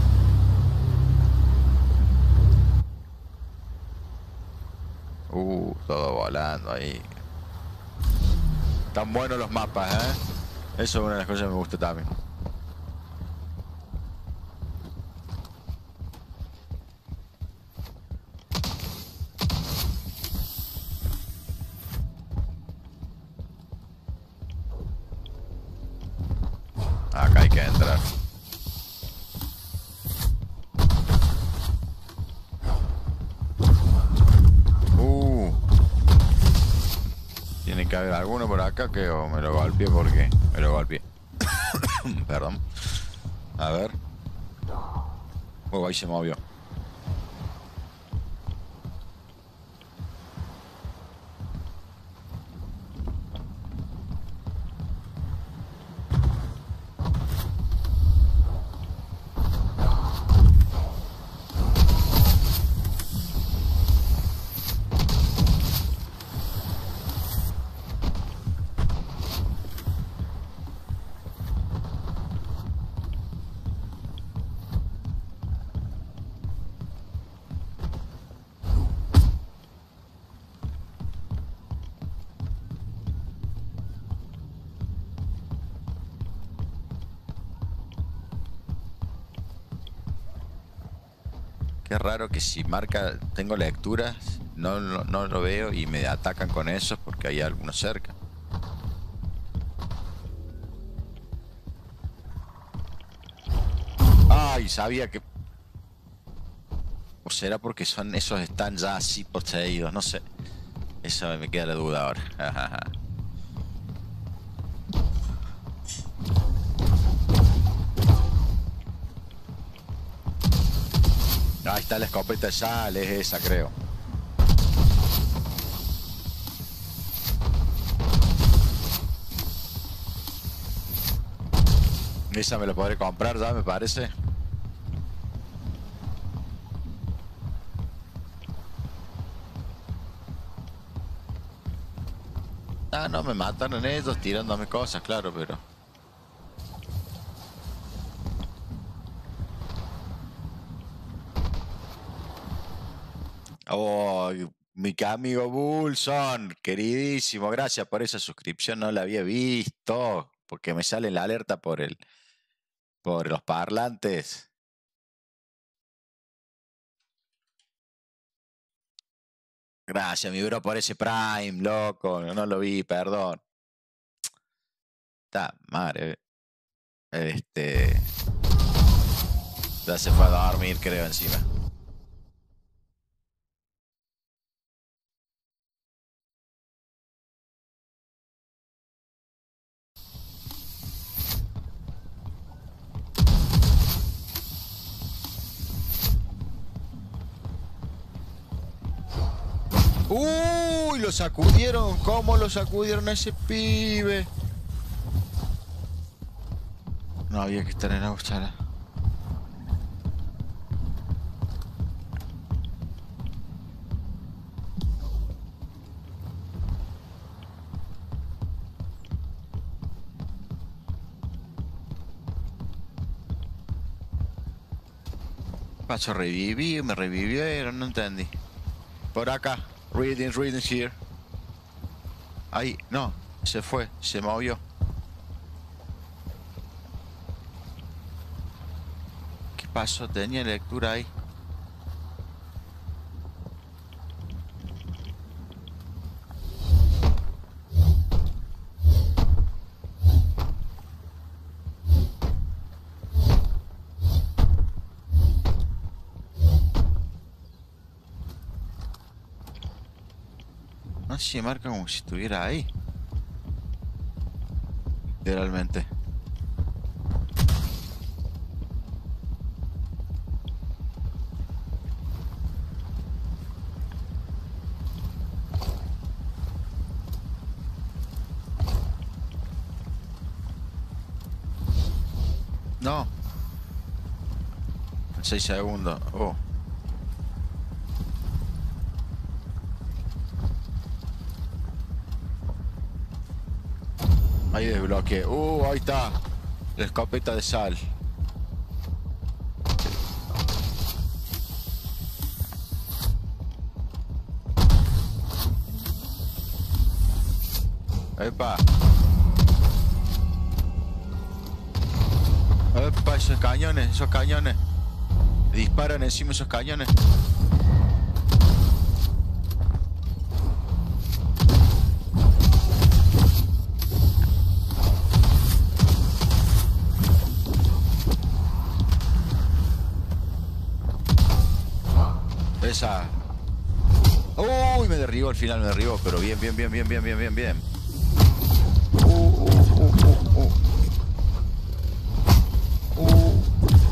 Uh, todo volando ahí. Están buenos los mapas, ¿eh? Eso es una de las cosas que me gusta también. Acá hay que entrar. Uh. Tiene que haber alguno por acá que o me lo golpeé porque me lo golpeé. Perdón. A ver. Oh, ahí se movió. Qué raro que si marca, tengo lecturas, no, no, no lo veo y me atacan con eso porque hay algunos cerca. Ay, sabía que... O será porque son esos están ya así poseídos, no sé. Esa me queda la duda ahora. Ahí está la escopeta de sal, es esa, creo. Esa me la podré comprar ya, me parece. Ah, no, me mataron ellos tirándome cosas, claro, pero... Oh, mi amigo Bulson, queridísimo, gracias por esa suscripción, no la había visto, porque me sale la alerta por el, por los parlantes. Gracias, mi bro, por ese Prime, loco, no lo vi, perdón. Está madre. Este... Ya se fue a dormir, creo, encima. Uy, lo sacudieron. ¿Cómo lo sacudieron a ese pibe? No había que estar en la sala. Paso, reviví, me revivieron, no entendí. Por acá. Reading, reading here. Ahí, no, se fue, se movió. ¿Qué pasó? Tenía lectura ahí. Se marca como si estuviera ahí. Literalmente. No. En seis segundos. Oh. Ahí desbloqueé. Uh, ahí está. La escopeta de sal. Epa. Epa, esos cañones, esos cañones. Disparan encima esos cañones. Esa. Uy, me derribó al final, me derribó, pero bien, bien, bien, bien, bien, bien, bien, bien. Uh, uh, uh, uh, uh. Uh.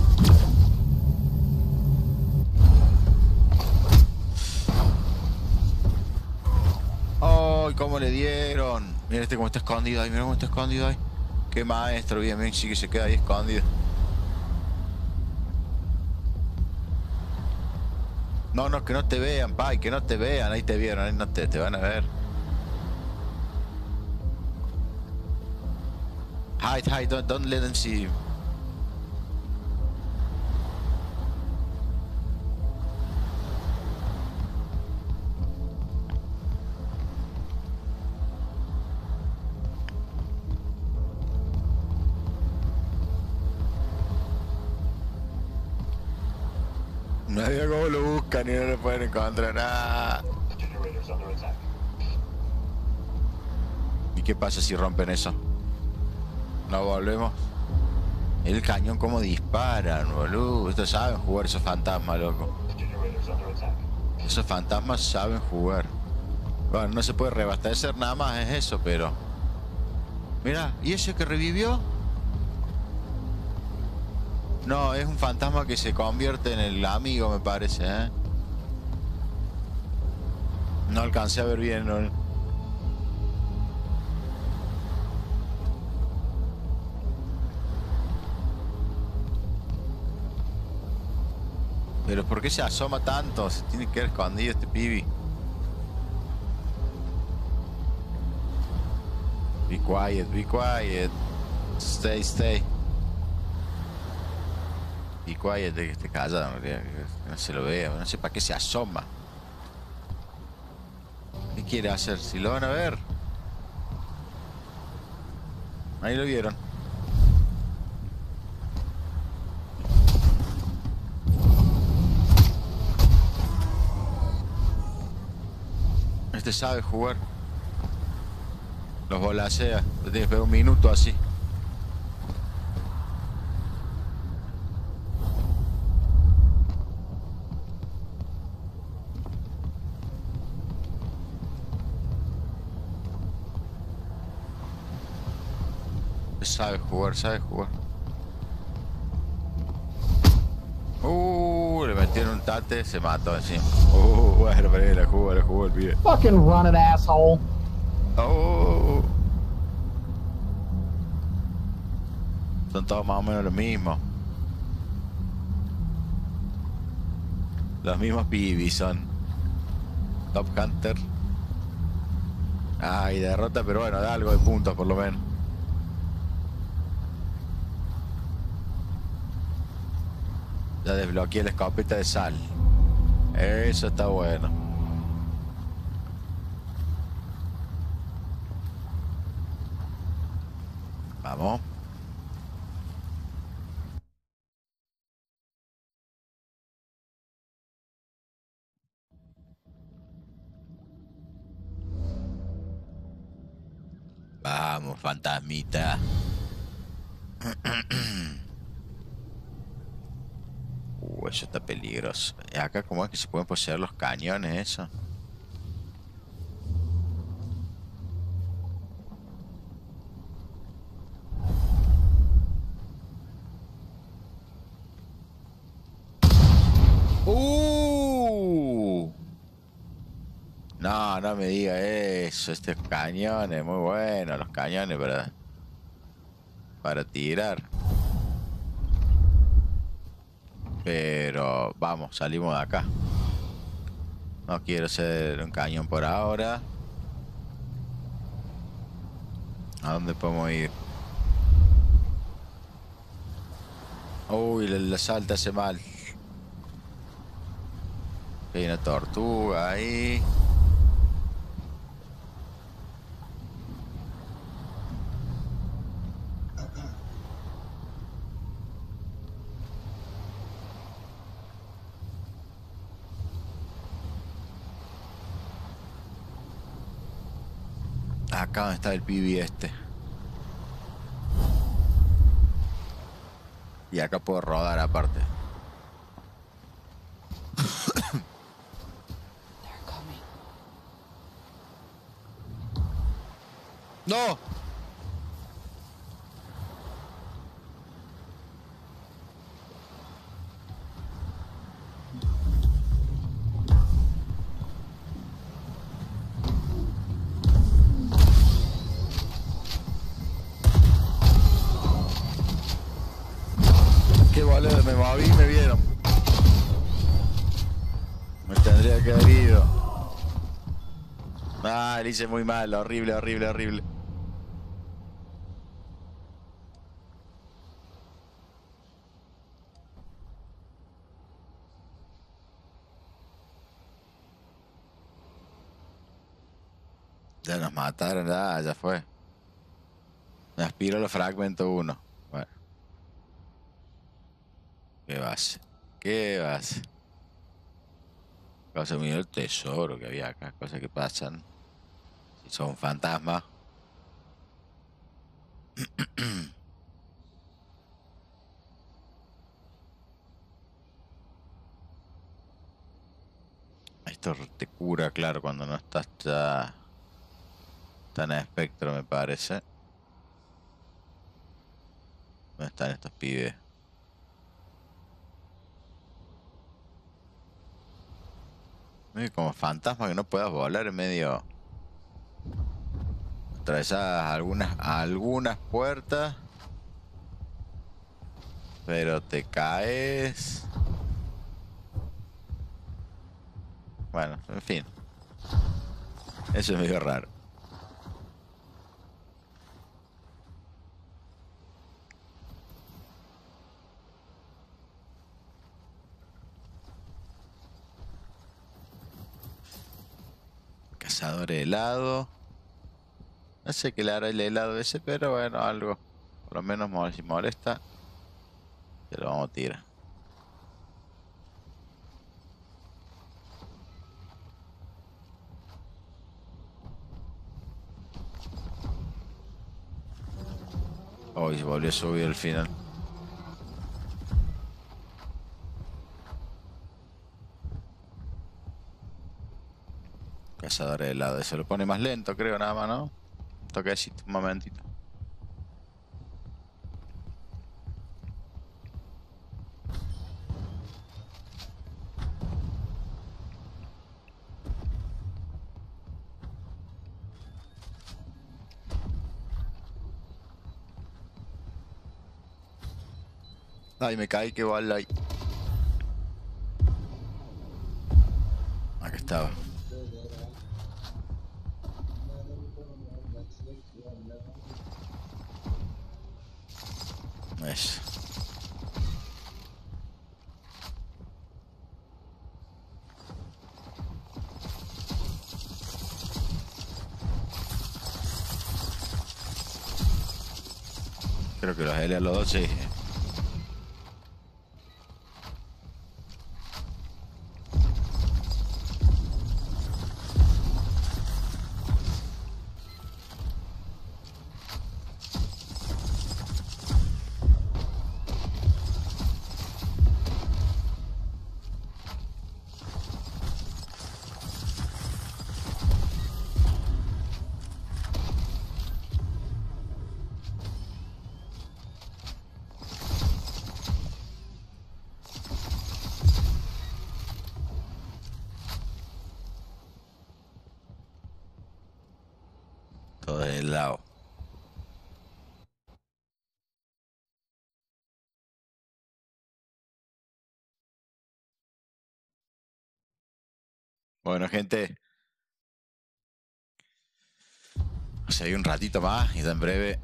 ¡Ay, cómo le dieron! Mira este cómo está escondido ahí, mira cómo está escondido ahí. Qué maestro, bien, bien, sí que se queda ahí escondido. No, no, que no te vean, pai, que no te vean. Ahí te vieron, ahí no te, te van a ver. Hide, hide, don't, don't let them see you. No había cómo lo buscan y no le pueden encontrar nada. ¿Y qué pasa si rompen eso? ¿No volvemos? El cañón como disparan, boludo. Estos saben jugar esos fantasmas, loco. Esos fantasmas saben jugar. Bueno, no se puede reabastecer nada más, es eso, pero... Mira, ¿y ese que revivió? No, es un fantasma que se convierte en el amigo, me parece, ¿eh? No alcancé a ver bien, ¿no? Pero ¿por qué se asoma tanto? Se tiene que quedar escondido este pibi. Be quiet, be quiet. Stay, stay. Be quiet, de que esté callado, que no se lo vea. No sé para qué se asoma. ¿Qué quiere hacer? Si lo van a ver. Ahí lo vieron. Este sabe jugar. Los bolasea. Le tienes que esperar un minuto así. Sabe jugar, sabe jugar. Uh, le metieron un tate, se mató encima. Uh, bueno, pero la jugó, la jugó el pibe. Fucking run it, asshole. Oh. Son todos más o menos los mismos. Los mismos pibis son. Top Hunter. Ah, y derrota, pero bueno, da algo de puntos por lo menos. Ya desbloqueé la escopeta de sal. Eso está bueno. Vamos. Vamos, fantasmita. Uh, eso está peligroso. ¿Y acá cómo es que se pueden poseer los cañones, eso? Uh. No, no me diga eso. Este cañón es muy bueno. Los cañones para, para tirar. Pero vamos, salimos de acá. No quiero ser un cañón por ahora. ¿A dónde podemos ir? Uy, la, la salta hace mal. Hay una tortuga ahí. Acá donde está el pibi este. Y acá puedo rodar aparte. They're coming. ¡No! Qué boludo, me moví y me vieron. Me tendría que haber ido. Ah, le hice muy mal, horrible, horrible, horrible. Ya nos mataron, ya, ya fue. Me aspiro los fragmentos uno. Bueno. ¿Qué va a hacer? ¿Qué va a hacer? Cosa me dio el tesoro que había acá, cosas que pasan. Si son fantasmas. Esto te cura, claro, cuando no estás ya tan a espectro, me parece. ¿Dónde están estos pibes? Medio como fantasma que no puedas volar en medio. Atravesas algunas, algunas puertas. Pero te caes. Bueno, en fin. Eso es medio raro. Cazador de helado. No sé qué le hará el helado ese, pero bueno, algo. Por lo menos si molesta, se lo vamos a tirar. Uy, se volvió a subir al final. Cazador de helado. Se lo pone más lento, creo, nada más, ¿no? Un toquecito, un momentito. Ay, me caí, que bala ahí. Acá estaba. Eso. Creo que los L a los dos sí. Todo de lado. Bueno, gente. O sea, hay un ratito más y ya en breve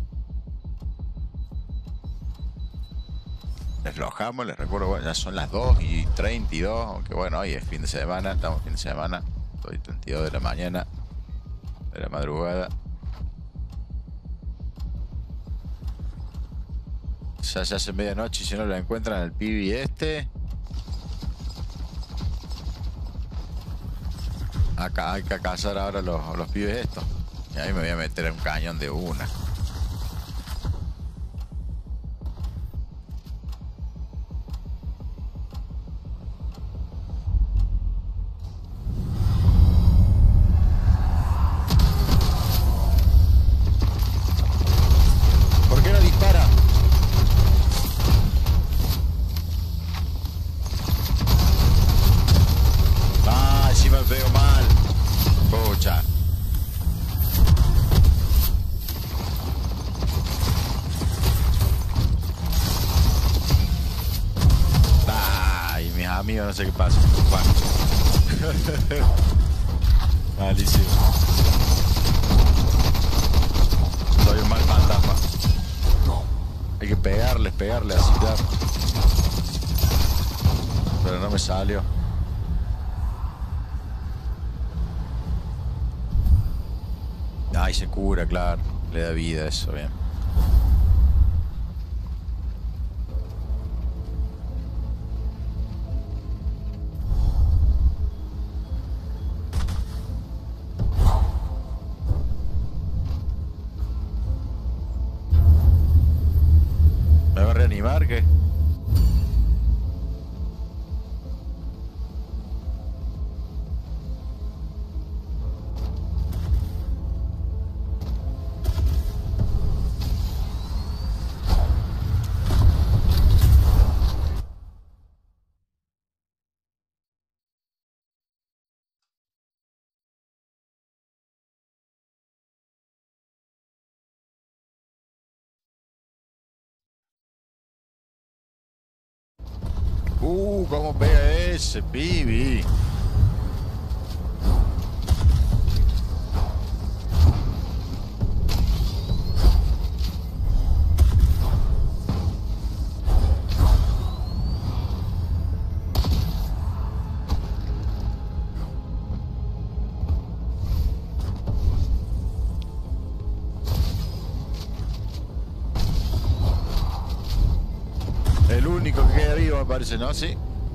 les lojamos. Les recuerdo, bueno, ya son las dos y treinta y dos, aunque bueno, hoy es fin de semana, estamos fin de semana, dos y treinta y dos de la mañana, de la madrugada. Ya se hace medianoche y si no lo encuentran el pibi este. Acá hay que cazar ahora los, los pibes estos. Y ahí me voy a meter en un cañón de una. ¿Por qué no dispara? Ah, encima veo mal. Pucha. Ay, mis amigos, no sé qué pasa. Bueno. Malísimo. Soy un mal fantasma. Hay que pegarles, pegarles así, claro. Pero no me salió. Ay, se cura, claro. Le da vida eso, bien. ¿Me va a reanimar? ¿Qué? Uh, cómo pega ese, pibi. El único que queda vivo me parece, ¿no? Sí.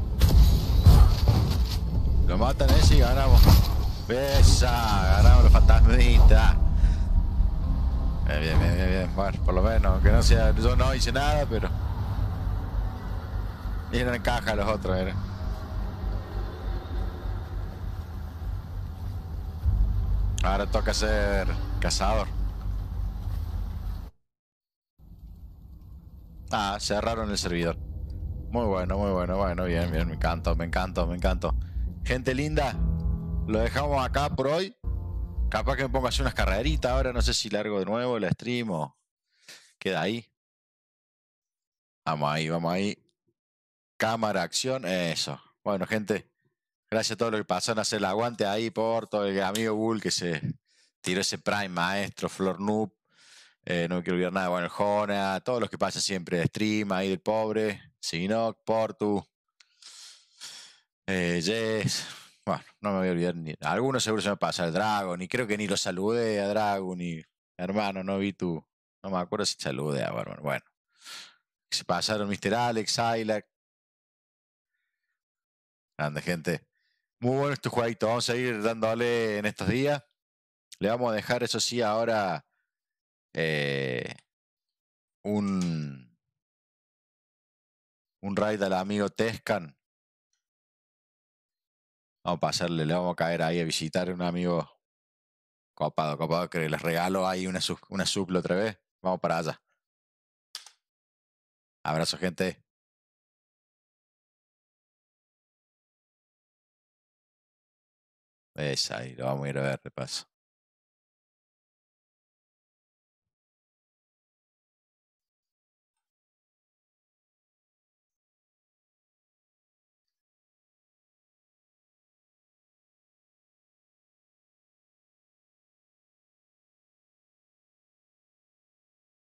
Lo matan ese y ganamos. Besa, ganamos los fantasmitas. Bien, bien, bien, bien, bien. Bueno, por lo menos, aunque no sea. Yo no hice nada, pero. Vienen en caja los otros, ¿eh? Ahora toca ser cazador. Ah, cerraron el servidor. Muy bueno, muy bueno, bueno, bien, bien, me encantó, me encantó, me encantó. Gente linda, lo dejamos acá por hoy. Capaz que me pongo a hacer unas carreritas ahora, no sé si largo de nuevo la stream o queda ahí. Vamos ahí, vamos ahí. Cámara, acción, eso. Bueno, gente, gracias a todos los que pasaron a hacer el aguante ahí por todo el amigo Bull que se tiró ese Prime Maestro, Flor Noob. Eh, no me quiero olvidar nada, bueno, el Jona, todos los que pasan siempre de stream, ahí del pobre, Sinoc, Portu, eh, Jess, bueno, no me voy a olvidar ni. Algunos seguro se me pasa el Dragon, y creo que ni lo saludé a Dragon, y hermano, no vi tu. No me acuerdo si saludé a hermano. Bueno, se pasaron mister Alex, Ilac. Grande, gente. Muy bueno este jueguito, vamos a ir dándole en estos días. Le vamos a dejar, eso sí, ahora. Eh, un. Un raid al amigo Tescan. Vamos a pasarle, le vamos a caer ahí a visitar a un amigo copado, copado, que les regalo ahí una, sub, una supla otra vez. Vamos para allá. Abrazo, gente. Es ahí, lo vamos a ir a ver de paso.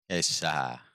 Esa.